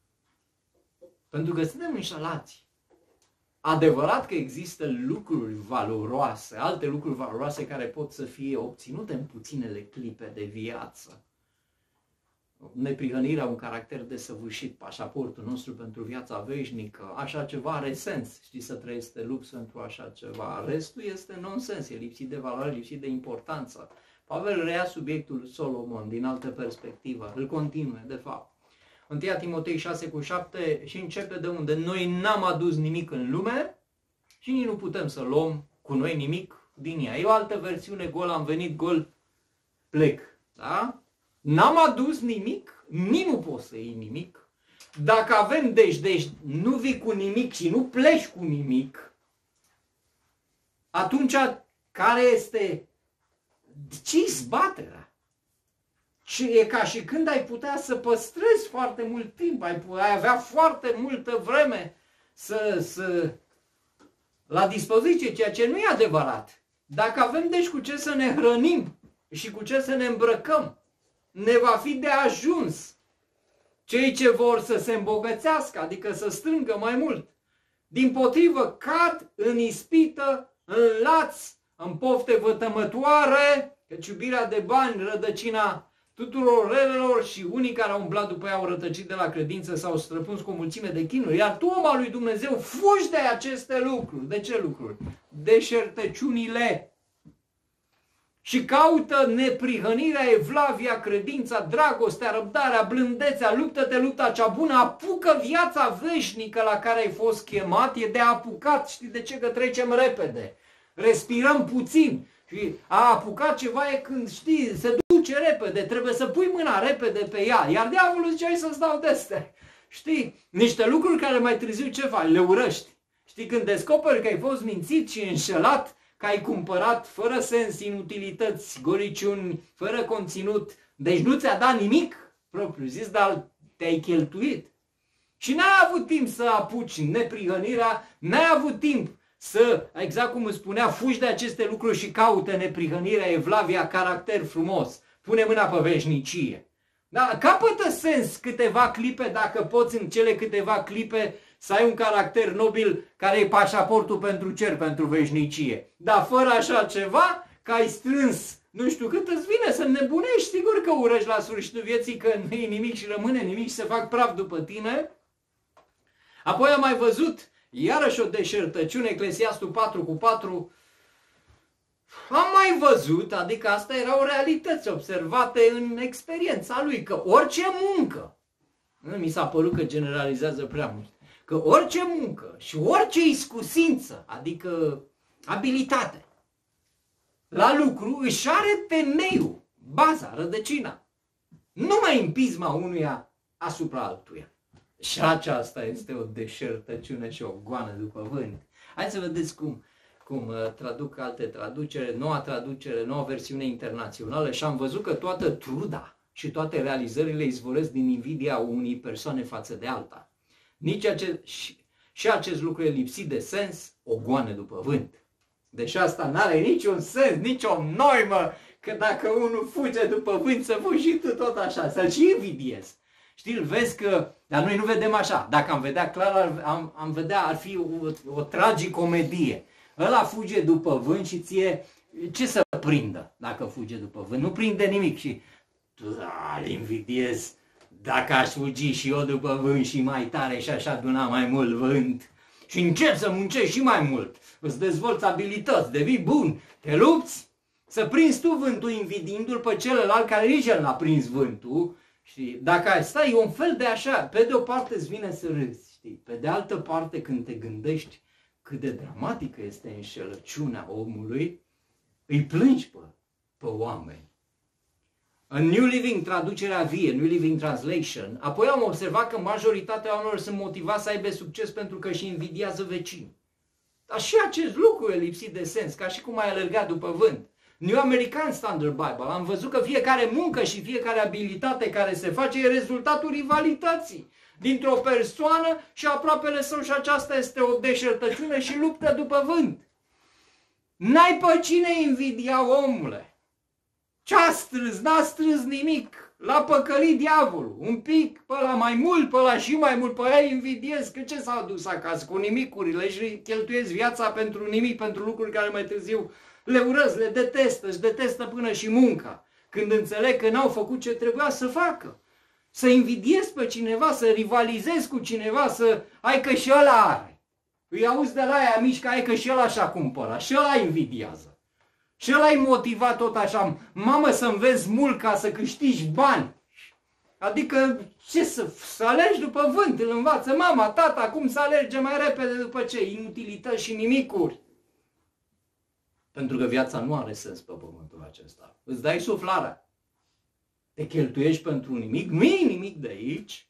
Pentru că suntem înșelați. Adevărat că există lucruri valoroase, alte lucruri valoroase care pot să fie obținute în puținele clipe de viață. Neprihănirea, un caracter desăvârșit, pașaportul nostru pentru viața veșnică, așa ceva are sens, știi, să trăiești de lux pentru așa ceva. Restul este nonsens, e lipsit de valoare, lipsit de importanță. Pavel reia subiectul Solomon din altă perspectivă, îl continue, de fapt. întâi Timotei șase cu șapte și începe de unde noi n-am adus nimic în lume și nici nu putem să luăm cu noi nimic din ea. E o altă versiune, gol am venit, gol plec. Da? N-am adus nimic, nici nu poți să iei nimic. Dacă avem deci, deci nu vii cu nimic și nu pleci cu nimic, atunci care este, ce-i zbaterea? E ca și când ai putea să păstrezi foarte mult timp, ai, ai avea foarte multă vreme să, să, la dispoziție, ceea ce nu e adevărat. Dacă avem deci cu ce să ne hrănim și cu ce să ne îmbrăcăm, ne va fi de ajuns. Cei ce vor să se îmbogățească, adică să strângă mai mult, dimpotrivă cad în ispită, în laț, în pofte vătămătoare, căci iubirea de bani, rădăcina tuturor relelor, și unii care au umblat după ea au rătăcit de la credință, s-au străpuns cu o mulțime de chinuri. Iar tu, om al lui Dumnezeu, fugi de aceste lucruri. De ce lucruri? Deșertăciunile. Și caută neprihănirea, evlavia, credința, dragostea, răbdarea, blândețea, luptă-te lupta cea bună, apucă viața veșnică la care ai fost chemat, e de apucat. Știi de ce? Că trecem repede, respirăm puțin. Și a apucat ceva e când, știi, se duce repede, trebuie să pui mâna repede pe ea. Iar diavolul zice, hai să-ți dau de-astea. Știi, niște lucruri care mai târziu ce faci? Le urăști. Știi, când descoperi că ai fost mințit și înșelat, că ai cumpărat fără sens, inutilități, goliciuni, fără conținut, deci nu ți-a dat nimic propriu zis, dar te-ai cheltuit. Și n-ai avut timp să apuci neprihănirea, n-ai avut timp să, exact cum îți spunea, fugi de aceste lucruri și caută neprihănirea, evlavia, caracter frumos. Pune mâna pe veșnicie. Da? Capătă sens câteva clipe, dacă poți în cele câteva clipe să ai un caracter nobil care e pașaportul pentru cer, pentru veșnicie. Dar fără așa ceva, că ai strâns nu știu cât, îți vine să nebunești, sigur că urăști la sfârșitul vieții, că nu e nimic și rămâne nimic și se fac praf după tine. Apoi am mai văzut iarăși o deșertăciune, Eclesiastul patru cu patru. Am mai văzut, adică astea erau realități observate în experiența lui, că orice muncă, mi s-a părut că generalizează prea mult, că orice muncă și orice iscusință, adică abilitate, la lucru își are temeiul, baza, rădăcina, numai în pisma unuia asupra altuia. Și aceasta este o deșertăciune și o goană după vânt. Hai să vedeți cum, cum uh, traduc alte traducere, noua traducere, noua versiune internațională, și am văzut că toată truda și toate realizările izvoresc din invidia unei persoane față de alta. Nici acest, și, și acest lucru e lipsit de sens, o goană după vânt. Deci asta n-are niciun sens, nicio noimă, că dacă unul fuge după vânt, să fugi și tu tot așa, să-l și invidiezi. Știi, îl vezi că, dar noi nu vedem așa. Dacă am vedea clar, am, am vedea, ar fi o, o tragicomedie. Ăla fuge după vânt și ție, ce să prindă dacă fuge după vânt? Nu prinde nimic și tu, da, îl invidiezi. Dacă aș fugi și eu după vânt și mai tare și așa aduna mai mult vânt și încep să muncești și mai mult, îți dezvolți abilități, devii bun, te lupți să prinzi tu vântul invidiindu-l pe celălalt care nici el n-a prins vântul. Și dacă ai stai, e un fel de așa, pe de o parte îți vine să râzi, știi? Pe de altă parte, când te gândești cât de dramatică este înșelăciunea omului, îi plângi pe, pe oameni. În New Living, traducerea vie, New Living Translation, apoi am observat că majoritatea oamenilor sunt motivați să aibă succes pentru că își invidiază vecinii. Dar și acest lucru e lipsit de sens, ca și cum ai alergat după vânt. New American Standard Bible, am văzut că fiecare muncă și fiecare abilitate care se face e rezultatul rivalității dintr-o persoană și aproapele său, și aceasta este o deșertăciune și luptă după vânt. N-ai pe cine invidia, omule. Ce-a strâns? N-a strâns nimic. L-a păcălit diavolul. Un pic, pe ăla mai mult, pe ăla și mai mult, pe aia invidiez. Că ce s-au dus acasă cu nimicurile și cheltuiesc viața pentru nimic, pentru lucruri care mai târziu le urăsc, le detestă, își detestă până și munca. Când înțeleg că n-au făcut ce trebuia să facă. Să invidiezi pe cineva, să rivalizezi cu cineva, să ai că și ăla are. Îi auzi de la aia mici că ai că și ăla așa cumpără, și ăla invidiază. Și ăla-i motivat tot așa, mamă, să înveți mult ca să câștigi bani. Adică ce să, să alergi după vânt, îl învață mama, tata, cum să alerge mai repede după ce? Inutilități și nimicuri. Pentru că viața nu are sens pe pământul acesta. Îți dai suflarea. Te cheltuiești pentru nimic, nu e nimic de aici.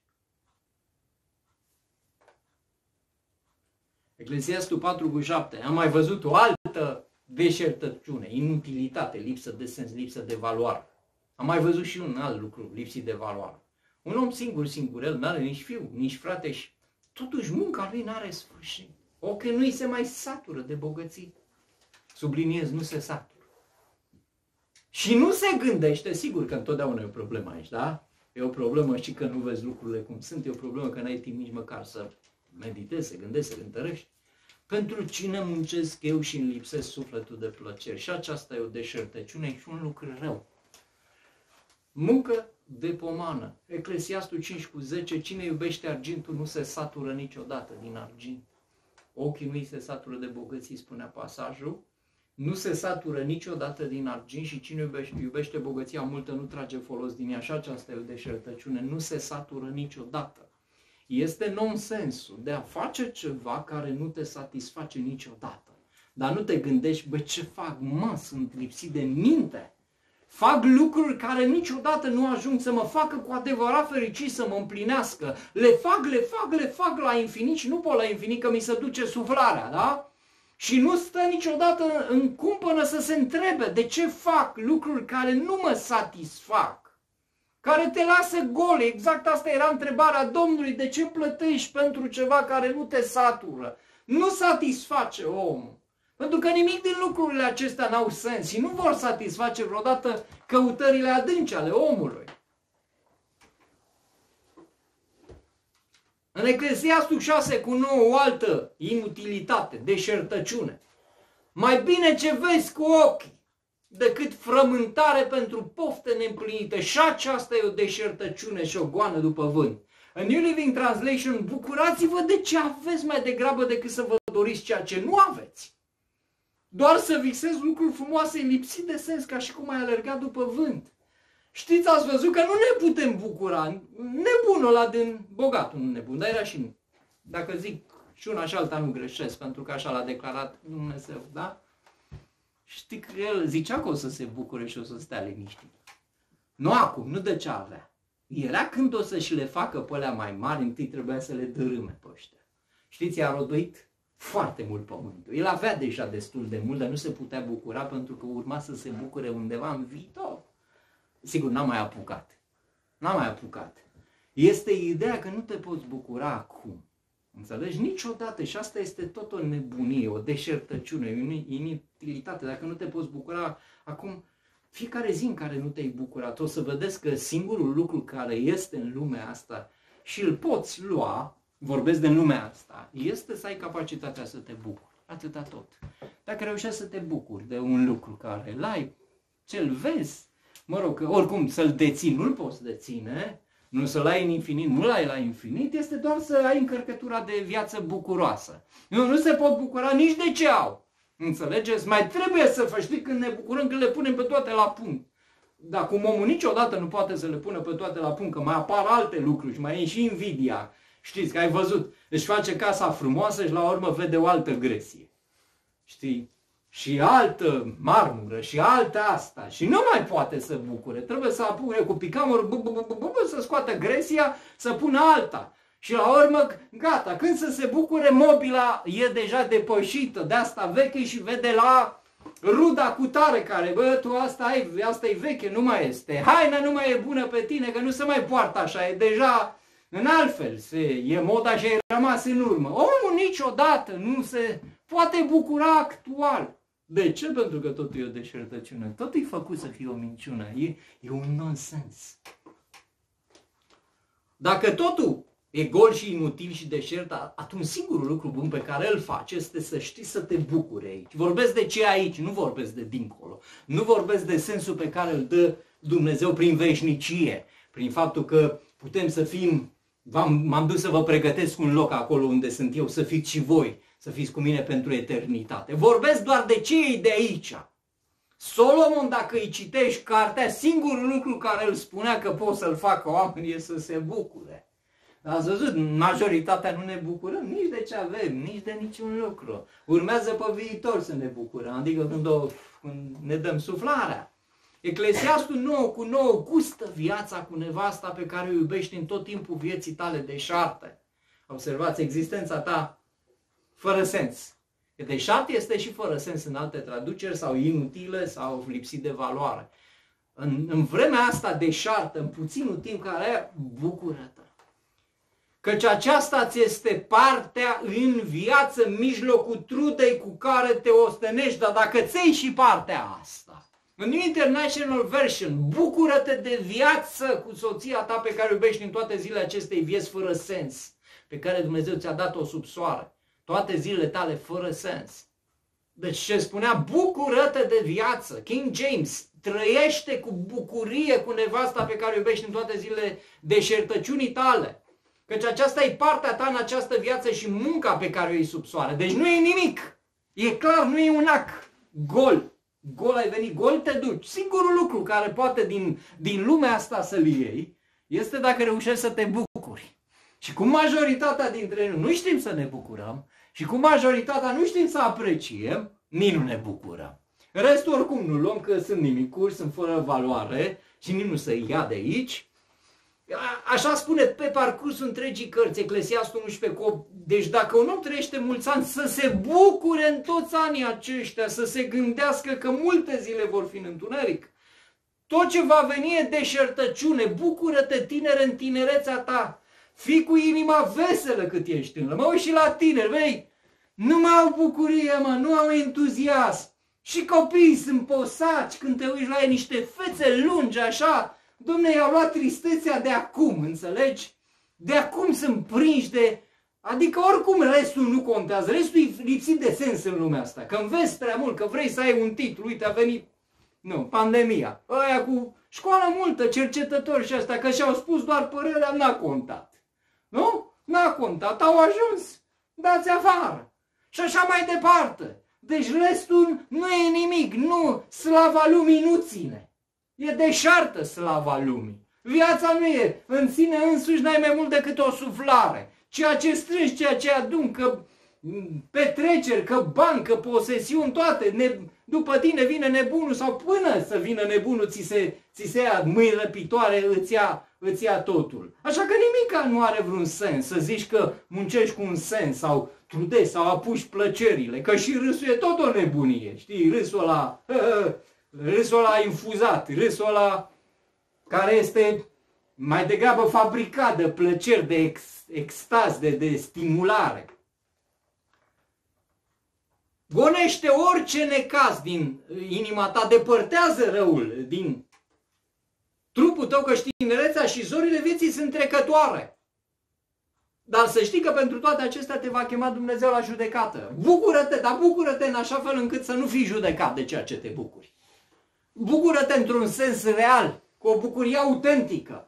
Eclesiastul patru cu șapte. Am mai văzut o altă deșertăciune, inutilitate, lipsă de sens, lipsă de valoare. Am mai văzut și un alt lucru lipsit de valoare. Un om singur, singur, el n-are nici fiu, nici frate și totuși munca lui n-are sfârșit. Ochii nu-i se mai satură de bogății. Subliniez, nu se satură. Și nu se gândește, sigur că întotdeauna e o problemă aici, da? E o problemă, știi că nu vezi lucrurile cum sunt, e o problemă că n-ai timp nici măcar să meditezi, să gândești, să cântărești. Pentru cine muncesc eu și îmi lipsesc sufletul de plăceri. Și aceasta e o deșertăciune și un lucru rău. Muncă de pomană. Eclesiastul cinci cu zece, cine iubește argintul nu se satură niciodată din argint. Ochii nu se satură de bogății, spunea pasajul. Nu se satură niciodată din argint și cine iubește, iubește bogăția multă nu trage folos din ea. Și aceasta e o deșertăciune. Nu se satură niciodată. Este nonsensul de a face ceva care nu te satisface niciodată. Dar nu te gândești, bă, ce fac? Mă, sunt lipsit de minte. Fac lucruri care niciodată nu ajung să mă facă cu adevărat fericit, să mă împlinească. Le fac, le fac, le fac la infinit și nu pot la infinit că mi se duce suflarea, da? Și nu stă niciodată în cumpănă să se întrebe de ce fac lucruri care nu mă satisfac. Care te lasă gol. Exact asta era întrebarea Domnului. De ce plătești pentru ceva care nu te satură? Nu satisface omul. Pentru că nimic din lucrurile acestea n-au sens și nu vor satisface vreodată căutările adânci ale omului. În Eclesiastul șase cu nouă o altă inutilitate, deșertăciune. Mai bine ce vezi cu ochii decât frământare pentru pofte neîmplinite. Și aceasta e o deșertăciune și o goană după vânt. În New Living Translation, bucurați-vă de ce aveți mai degrabă decât să vă doriți ceea ce nu aveți. Doar să visezi lucruri frumoase lipsit de sens, ca și cum ai alergat după vânt. Știți, ați văzut că nu ne putem bucura. Nebunul ăla din bogatul, nu nebun, dar era și, dacă zic și una și alta nu greșesc, pentru că așa l-a declarat Dumnezeu, da? Știi că el zicea că o să se bucure și o să stea liniștit. Nu acum, nu de ce avea. Era când o să-și le facă pe alea mai mari, întâi trebuia să le dărâme pe ăștia. Știți, i-a roduit foarte mult pământul. El avea deja destul de mult, dar nu se putea bucura pentru că urma să se bucure undeva în viitor. Sigur, n-a mai apucat. N-a mai apucat. Este ideea că nu te poți bucura acum. Înțelegi? Niciodată. Și asta este tot o nebunie, o deșertăciune, o inutilitate. Dacă nu te poți bucura acum, fiecare zi în care nu te-ai bucurat, o să vedeți că singurul lucru care este în lumea asta și îl poți lua, vorbesc de lumea asta, este să ai capacitatea să te bucuri. Atâta tot. Dacă reușești să te bucuri de un lucru care îl ai, ce-l vezi, mă rog, că oricum să-l deții, nu-l poți deține, nu să-l ai în infinit, nu-l ai la infinit, este doar să ai încărcătura de viață bucuroasă. Nu, nu se pot bucura nici de ce au. Înțelegeți? Mai trebuie să faci, știi, când ne bucurăm, când le punem pe toate la punct. Dar cum omul niciodată nu poate să le pună pe toate la punct, că mai apar alte lucruri și mai e și invidia. Știți că ai văzut, își face casa frumoasă și la urmă vede o altă gresie. Știi? Și altă marmură și altă asta. Și nu mai poate să bucure. Trebuie să apuce cu picamul, să scoată gresia, să pună alta. Și la urmă, gata, când să se bucure, mobila e deja depășită, de asta veche și vede la ruda cu tare care, bă, tu asta ai, asta e veche, nu mai este. Haina nu mai e bună pe tine, că nu se mai poartă așa, e deja în altfel, se, e moda și ai rămas în urmă. Omul niciodată nu se poate bucura actual. De ce? Pentru că totul e o deșertăciune. Totul e făcut să fie o minciună. E, e un nonsens. Dacă totul e gol și inutil și deșert, atunci singurul lucru bun pe care îl faci este să știi să te bucuri aici. Vorbesc de ce aici, nu vorbesc de dincolo. Nu vorbesc de sensul pe care îl dă Dumnezeu prin veșnicie. Prin faptul că putem să fim, m-am dus să vă pregătesc un loc acolo unde sunt eu, să fiți și voi. Să fiți cu mine pentru eternitate. Vorbesc doar de ce e de aici. Solomon, dacă îi citești cartea, singurul lucru care îl spunea că pot să-l facă oamenii e să se bucure. Ați văzut, majoritatea nu ne bucurăm nici de ce avem, nici de niciun lucru. Urmează pe viitor să ne bucurăm, adică când, o, când ne dăm suflarea. Eclesiastul nouă cu nouă gustă viața cu nevasta pe care o iubești în tot timpul vieții tale deșarte. Observați, existența ta fără sens. Că deșart este și fără sens în alte traduceri sau inutile sau lipsit de valoare. În, în vremea asta deșartă, în puținul timp care ai, bucură-te. Căci aceasta ți este partea în viață, în mijlocul trudei cu care te ostenești, dar dacă ți iei și partea asta, În New International Version, bucură-te de viață cu soția ta pe care o iubești în toate zilele acestei vieți fără sens, pe care Dumnezeu ți-a dat-o sub soare. Toate zilele tale fără sens. Deci ce spunea, bucură-te de viață. King James, trăiește cu bucurie cu nevasta pe care o iubești în toate zilele deșertăciunii tale. Căci aceasta e partea ta în această viață și munca pe care o iei sub soare. Deci nu e nimic. E clar, nu e un ac gol. Gol ai venit, gol te duci. Singurul lucru care poate din, din lumea asta să-l iei este dacă reușești să te bucuri. Și cu majoritatea dintre noi nu știm să ne bucurăm și cu majoritatea nu știm să apreciem, nici nu ne bucurăm. Restul oricum nu luăm că sunt nimicuri, sunt fără valoare și nici nu se ia de aici. Așa spune pe parcursul întregii cărți, Eclesiastul unsprezece. Deci dacă un om trăiește mulți ani, să se bucure în toți anii aceștia, să se gândească că multe zile vor fi în întuneric. Tot ce va veni e deșertăciune. Bucură-te, tinere, în tinerețea ta. Fii cu inima veselă cât ești tânăr. Mă uit și la tineri, vei, nu mai au bucurie, mă, nu au entuziasm. Și copiii sunt posaci când te uiți la ei, niște fețe lungi așa. Dom'le, i-au luat tristețea de acum, înțelegi? De acum sunt prinși de... Adică oricum restul nu contează, restul e lipsit de sens în lumea asta. Că înveți prea mult, că vrei să ai un titlu, uite a venit, nu, pandemia. Ăia cu școală multă, cercetători și asta, că și-au spus doar părerea, n-a contat. Nu? N-a contat, au ajuns, dați afară. Și așa mai departe. Deci restul nu e nimic, nu, slava lumii nu ține. E deșartă slava lumii. Viața nu e, în sine însuși n-ai mai mult decât o suflare. Ceea ce strângi, ceea ce adun, că petreceri, că bani, că posesiuni, toate. Ne, după tine vine nebunul sau până să vină nebunul ți se, ți se ia mâini răpitoare, îți ia, îți ia totul. Așa că nimica nu are vreun sens să zici că muncești cu un sens sau trudești sau apuci plăcerile. Că și râsul e tot o nebunie. Știi, râsul ăla... Râsul ăla infuzat, râsul ăla care este mai degrabă fabricat de plăceri, de ex, extaz, de, de stimulare. Gonește orice necaz din inima ta, depărtează răul din trupul tău, că știi, tinerețea și zorile vieții sunt trecătoare. Dar să știi că pentru toate acestea te va chema Dumnezeu la judecată. Bucură-te, dar bucură-te în așa fel încât să nu fii judecat de ceea ce te bucuri. Bucură-te într-un sens real, cu o bucurie autentică.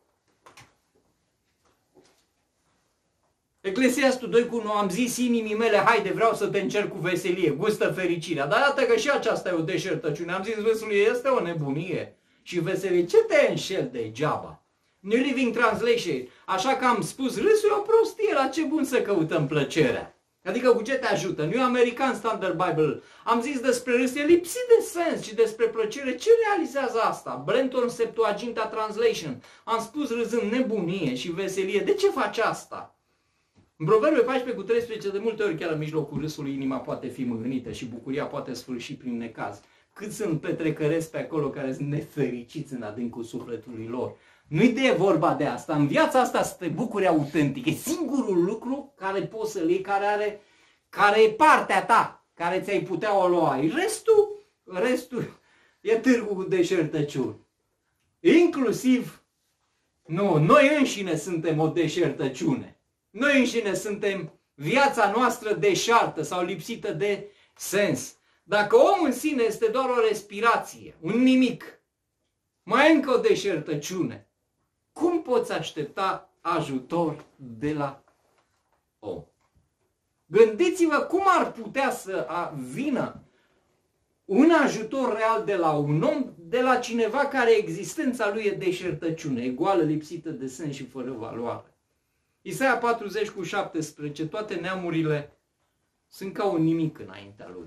Eclesiastul doi cu unu, am zis inimii mele, haide, vreau să te încerc cu veselie, gustă fericirea. Dar iată că și aceasta e o deșertăciune. Am zis vesului, este o nebunie și veselie. Ce te înșel degeaba? New Living Translation, așa că am spus, râsul e o prostie, la ce bun să căutăm plăcerea. Adică cu ce te ajută? New American Standard Bible. Am zis despre râs, e lipsit de sens și despre plăcere. Ce realizează asta? Brenton Septuaginta Translation. Am spus râzând nebunie și veselie. De ce faci asta? În Proverbe paisprezece cu treisprezece, de multe ori chiar în mijlocul râsului inima poate fi mâhnită și bucuria poate sfârși prin necaz. Cât sunt petrecăresc pe acolo care sunt nefericiți în adâncul sufletului lor. Nu-i de vorba de asta. În viața asta să te bucuri autentic. E singurul lucru care poți să-l iei, care, are, care e partea ta, care ți-ai putea o lua. Restul, restul e târgul cu deșertăciuni. Inclusiv, nu, noi înșine suntem o deșertăciune. Noi înșine suntem viața noastră deșartă sau lipsită de sens. Dacă omul în sine este doar o respirație, un nimic, mai e încă o deșertăciune, cum poți aștepta ajutor de la om? Gândiți-vă cum ar putea să vină un ajutor real de la un om, de la cineva care existența lui e deșertăciune, e goală, lipsită de sens și fără valoare. Isaia patruzeci cu șaptesprezece, toate neamurile sunt ca un nimic înaintea lui.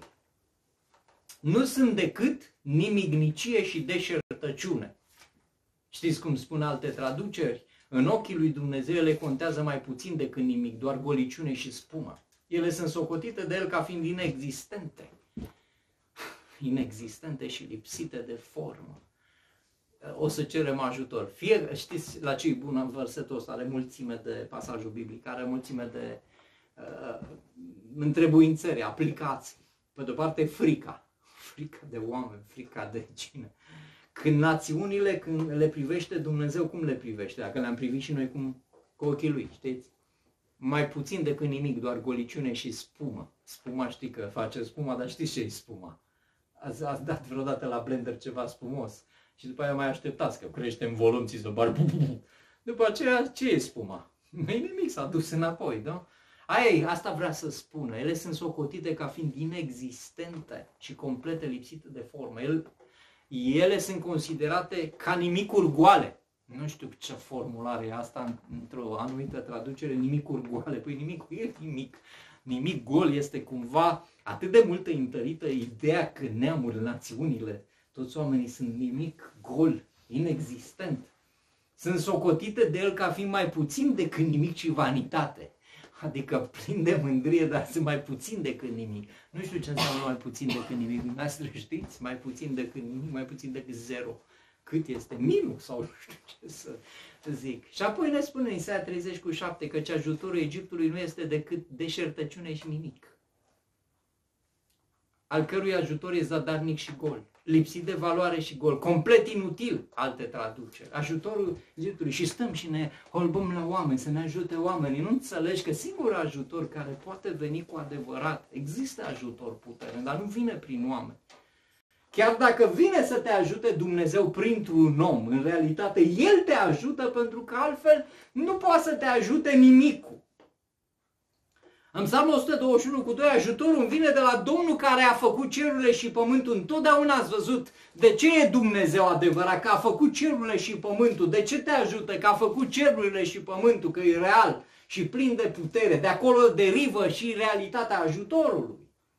Nu sunt decât nimicnicie și deșertăciune. Știți cum spun alte traduceri? În ochii lui Dumnezeu ele contează mai puțin decât nimic, doar goliciune și spumă. Ele sunt socotite de el ca fiind inexistente. Inexistente și lipsite de formă. O să cerem ajutor. Fie, știți la ce e bun în versetul ăsta? Are mulțime de pasajul biblic, are mulțime de uh, întrebuințări, aplicații. Pe de-o parte frica. frica de oameni, frica de cine. Când națiunile, când le privește Dumnezeu, cum le privește? Dacă le-am privit și noi cum, cu ochii Lui, știți? Mai puțin decât nimic, doar goliciune și spumă. Spuma, știi că face spuma, dar știți ce e spuma? Ați, ați dat vreodată la blender ceva spumos și după aia mai așteptați că crește în volum, ți se bar. După aceea, ce e spuma? Nu e nimic, s-a dus înapoi, da? Aia, asta vrea să spună. Ele sunt socotite ca fiind inexistente și complete lipsite de formă. El, ele sunt considerate ca nimicuri goale. Nu știu ce formulare e asta într-o anumită traducere, nimicuri goale. Păi nimic e nimic. Nimic gol este cumva atât de multă întărită ideea că neamul, națiunile, toți oamenii sunt nimic gol, inexistent. Sunt socotite de el ca fiind mai puțin decât nimic și vanitate. Adică plin de mândrie, dar sunt mai puțin decât nimic. Nu știu ce înseamnă mai puțin decât nimic. Dumneavoastră știți? Mai puțin decât nimic, mai puțin decât zero. Cât este? Minus sau nu știu ce să zic. Și apoi ne spune în Isaia treizeci cu șapte că ajutorul Egiptului nu este decât deșertăciune și nimic. Al cărui ajutor e zadarnic și gol. Lipsit de valoare și gol. Complet inutil, alte traduceri. Ajutorul Egiptului. Și stăm și ne holbăm la oameni, să ne ajute oamenii. Nu înțelegi că singurul ajutor care poate veni cu adevărat, există ajutor puternic, dar nu vine prin oameni. Chiar dacă vine să te ajute Dumnezeu printr-un om, în realitate El te ajută pentru că altfel nu poate să te ajute nimicul. În Psalmul o sută douăzeci și unu cu doi, ajutorul îmi vine de la Domnul care a făcut cerurile și pământul. Întotdeauna ați văzut de ce e Dumnezeu adevărat, că a făcut cerurile și pământul. De ce te ajută? Că a făcut cerurile și pământul, că e real și plin de putere. De acolo derivă și realitatea ajutorului.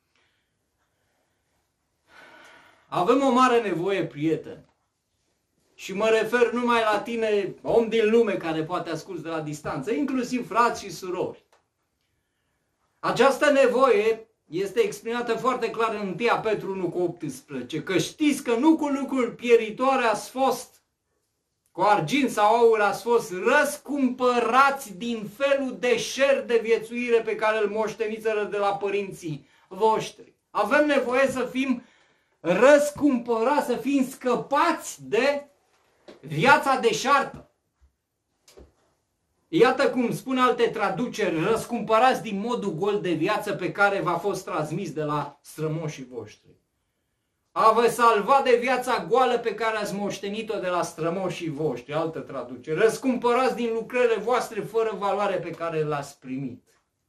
Avem o mare nevoie, prieten. Și mă refer numai la tine, om din lume care poate asculți de la distanță, inclusiv frați și surori. Această nevoie este exprimată foarte clar în întâi Petru unu cu optsprezece, că știți că nu cu lucruri pieritoare ați fost, cu argint sau aur ați fost răscumpărați din felul deșert de viețuire pe care îl moștenițără de la părinții voștri. Avem nevoie să fim răscumpărați, să fim scăpați de viața deșartă. Iată cum spun alte traduceri, răscumpărați din modul gol de viață pe care v-a fost transmis de la strămoșii voștri. A vă salva de viața goală pe care ați moștenit-o de la strămoșii voștri, altă traducere. Răscumpărați din lucrările voastre fără valoare pe care le-ați primit.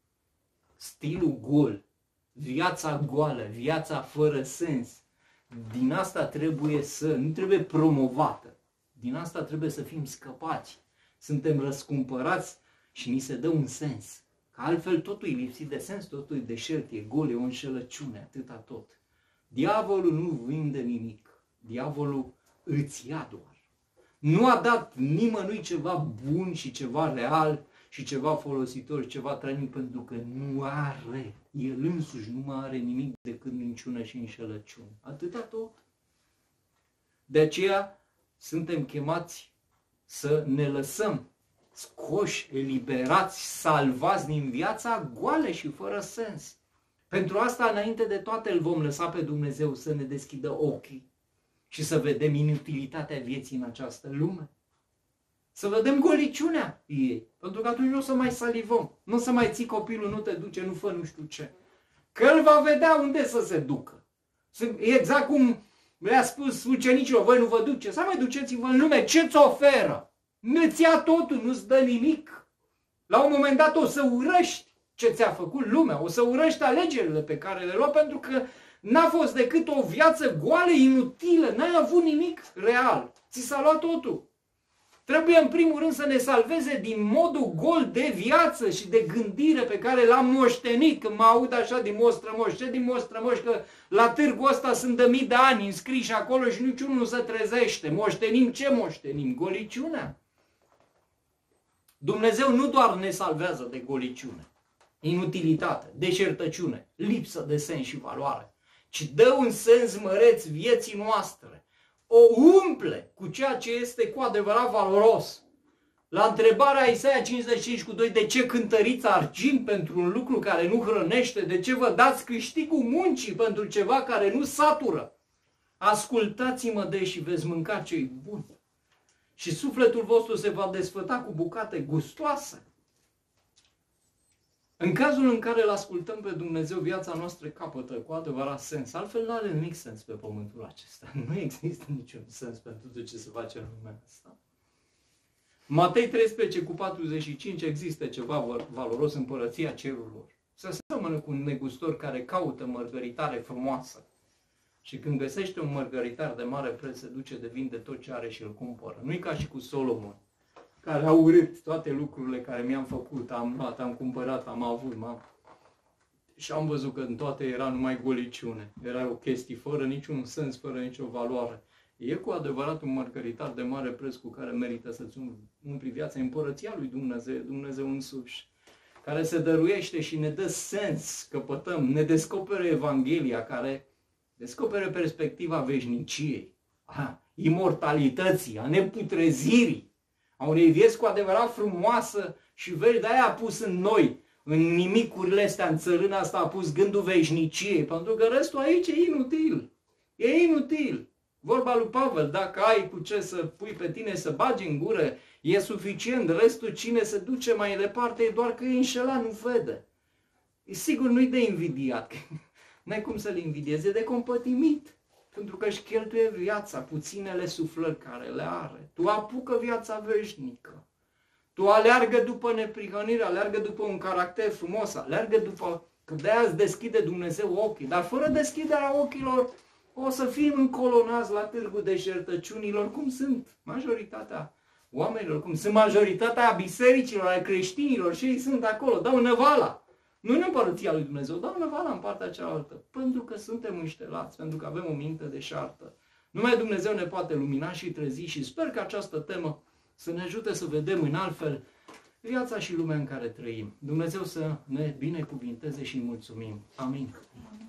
Stilul gol, viața goală, viața fără sens, din asta trebuie să, nu trebuie promovată, din asta trebuie să fim scăpați. Suntem răscumpărați și ni se dă un sens. Că altfel totul e lipsit de sens, totul e deșert, e gol, e o înșelăciune, atâta tot. Diavolul nu vinde nimic. Diavolul îți ia doar. Nu a dat nimănui ceva bun și ceva real și ceva folositor și ceva trăinic pentru că nu are. El însuși nu mai are nimic decât minciună și înșelăciune. Atâta tot. De aceea suntem chemați să ne lăsăm scoși, eliberați, salvați din viața goală și fără sens. Pentru asta, înainte de toate, îl vom lăsa pe Dumnezeu să ne deschidă ochii și să vedem inutilitatea vieții în această lume. Să vedem goliciunea ei. Pentru că atunci nu o să mai salivăm. Nu o să mai ții copilul, nu te duce, nu fă nu știu ce. Că el va vedea unde să se ducă. Exact cum le-a spus ucenicilor, voi nu vă duceți, să mai duceți-vă în lume, ce-ți oferă? Nu-ți ia totul, nu-ți dă nimic. La un moment dat o să urăști ce ți-a făcut lumea, o să urăști alegerile pe care le lua, pentru că n-a fost decât o viață goală, inutilă, n-ai avut nimic real, ți s-a luat totul. Trebuie în primul rând să ne salveze din modul gol de viață și de gândire pe care l-am moștenit. Când mă aud așa din moș strămoș, ce din moș strămoș, că la târgul ăsta sunt de mii de ani înscriși acolo și niciunul nu se trezește. Moștenim ce moștenim? Goliciunea. Dumnezeu nu doar ne salvează de goliciune, inutilitate, deșertăciune, lipsă de sens și valoare, ci dă un sens măreț vieții noastre. O umple cu ceea ce este cu adevărat valoros. La întrebarea Isaia cincizeci și cinci cu doi, de ce cântăriți argint pentru un lucru care nu hrănește? De ce vă dați câștigul muncii pentru ceva care nu satură? Ascultați-mă de și veți mânca ce-i bun. Și sufletul vostru se va desfăta cu bucate gustoase. În cazul în care îl ascultăm pe Dumnezeu, viața noastră capătă cu adevărat sens. Altfel nu are nimic sens pe pământul acesta. Nu există niciun sens pentru tot ce se face în lumea asta. Matei treisprezece cu patruzeci și cinci există ceva valoros, împărăția cerurilor. Se seamănă cu un negustor care caută mărgăritare frumoasă. Și când găsește un mărgăritar de mare preț, se duce de vinde tot ce are și îl cumpără. Nu-i ca și cu Solomon, care a urât toate lucrurile care mi-am făcut, am luat, am cumpărat, am avut, m-am... Și am văzut că în toate era numai goliciune. Era o chestie fără niciun sens, fără nicio valoare. E cu adevărat un mărgăritar de mare preț cu care merită să-ți umpli viața, împărăția lui Dumnezeu, Dumnezeu însuși, care se dăruiește și ne dă sens, căpătăm, ne descoperă Evanghelia, care descoperă perspectiva veșniciei, a imortalității, a neputrezirii, a unei vieți cu adevărat frumoasă și vezi, de-aia a pus în noi, în nimicurile astea, în țărâna asta, a pus gândul veșniciei, pentru că restul aici e inutil. E inutil. Vorba lui Pavel, dacă ai cu ce să pui pe tine să bagi în gură, e suficient. Restul, cine se duce mai departe, e doar că e înșelat, nu vede. E sigur, nu-i de invidiat. N-ai cum să-l invidiezi, e de compătimit. Pentru că își cheltuie viața, puținele suflări care le are. Tu apucă viața veșnică. Tu aleargă după neprihănire, aleargă după un caracter frumos, aleargă după... Că de-aia îți deschide Dumnezeu ochii. Dar fără deschiderea ochilor, o să fim încolonați la târgul deșertăciunilor, cum sunt majoritatea oamenilor, cum sunt majoritatea bisericilor, ai creștinilor, și ei sunt acolo, dau năvala. Nu în împărăția lui Dumnezeu, dau năvala în partea cealaltă. Pentru că suntem înștelați, pentru că avem o minte deșartă. Numai Dumnezeu ne poate lumina și trezi și sper că această temă să ne ajute să vedem în altfel viața și lumea în care trăim. Dumnezeu să ne binecuvinteze și mulțumim. Amin.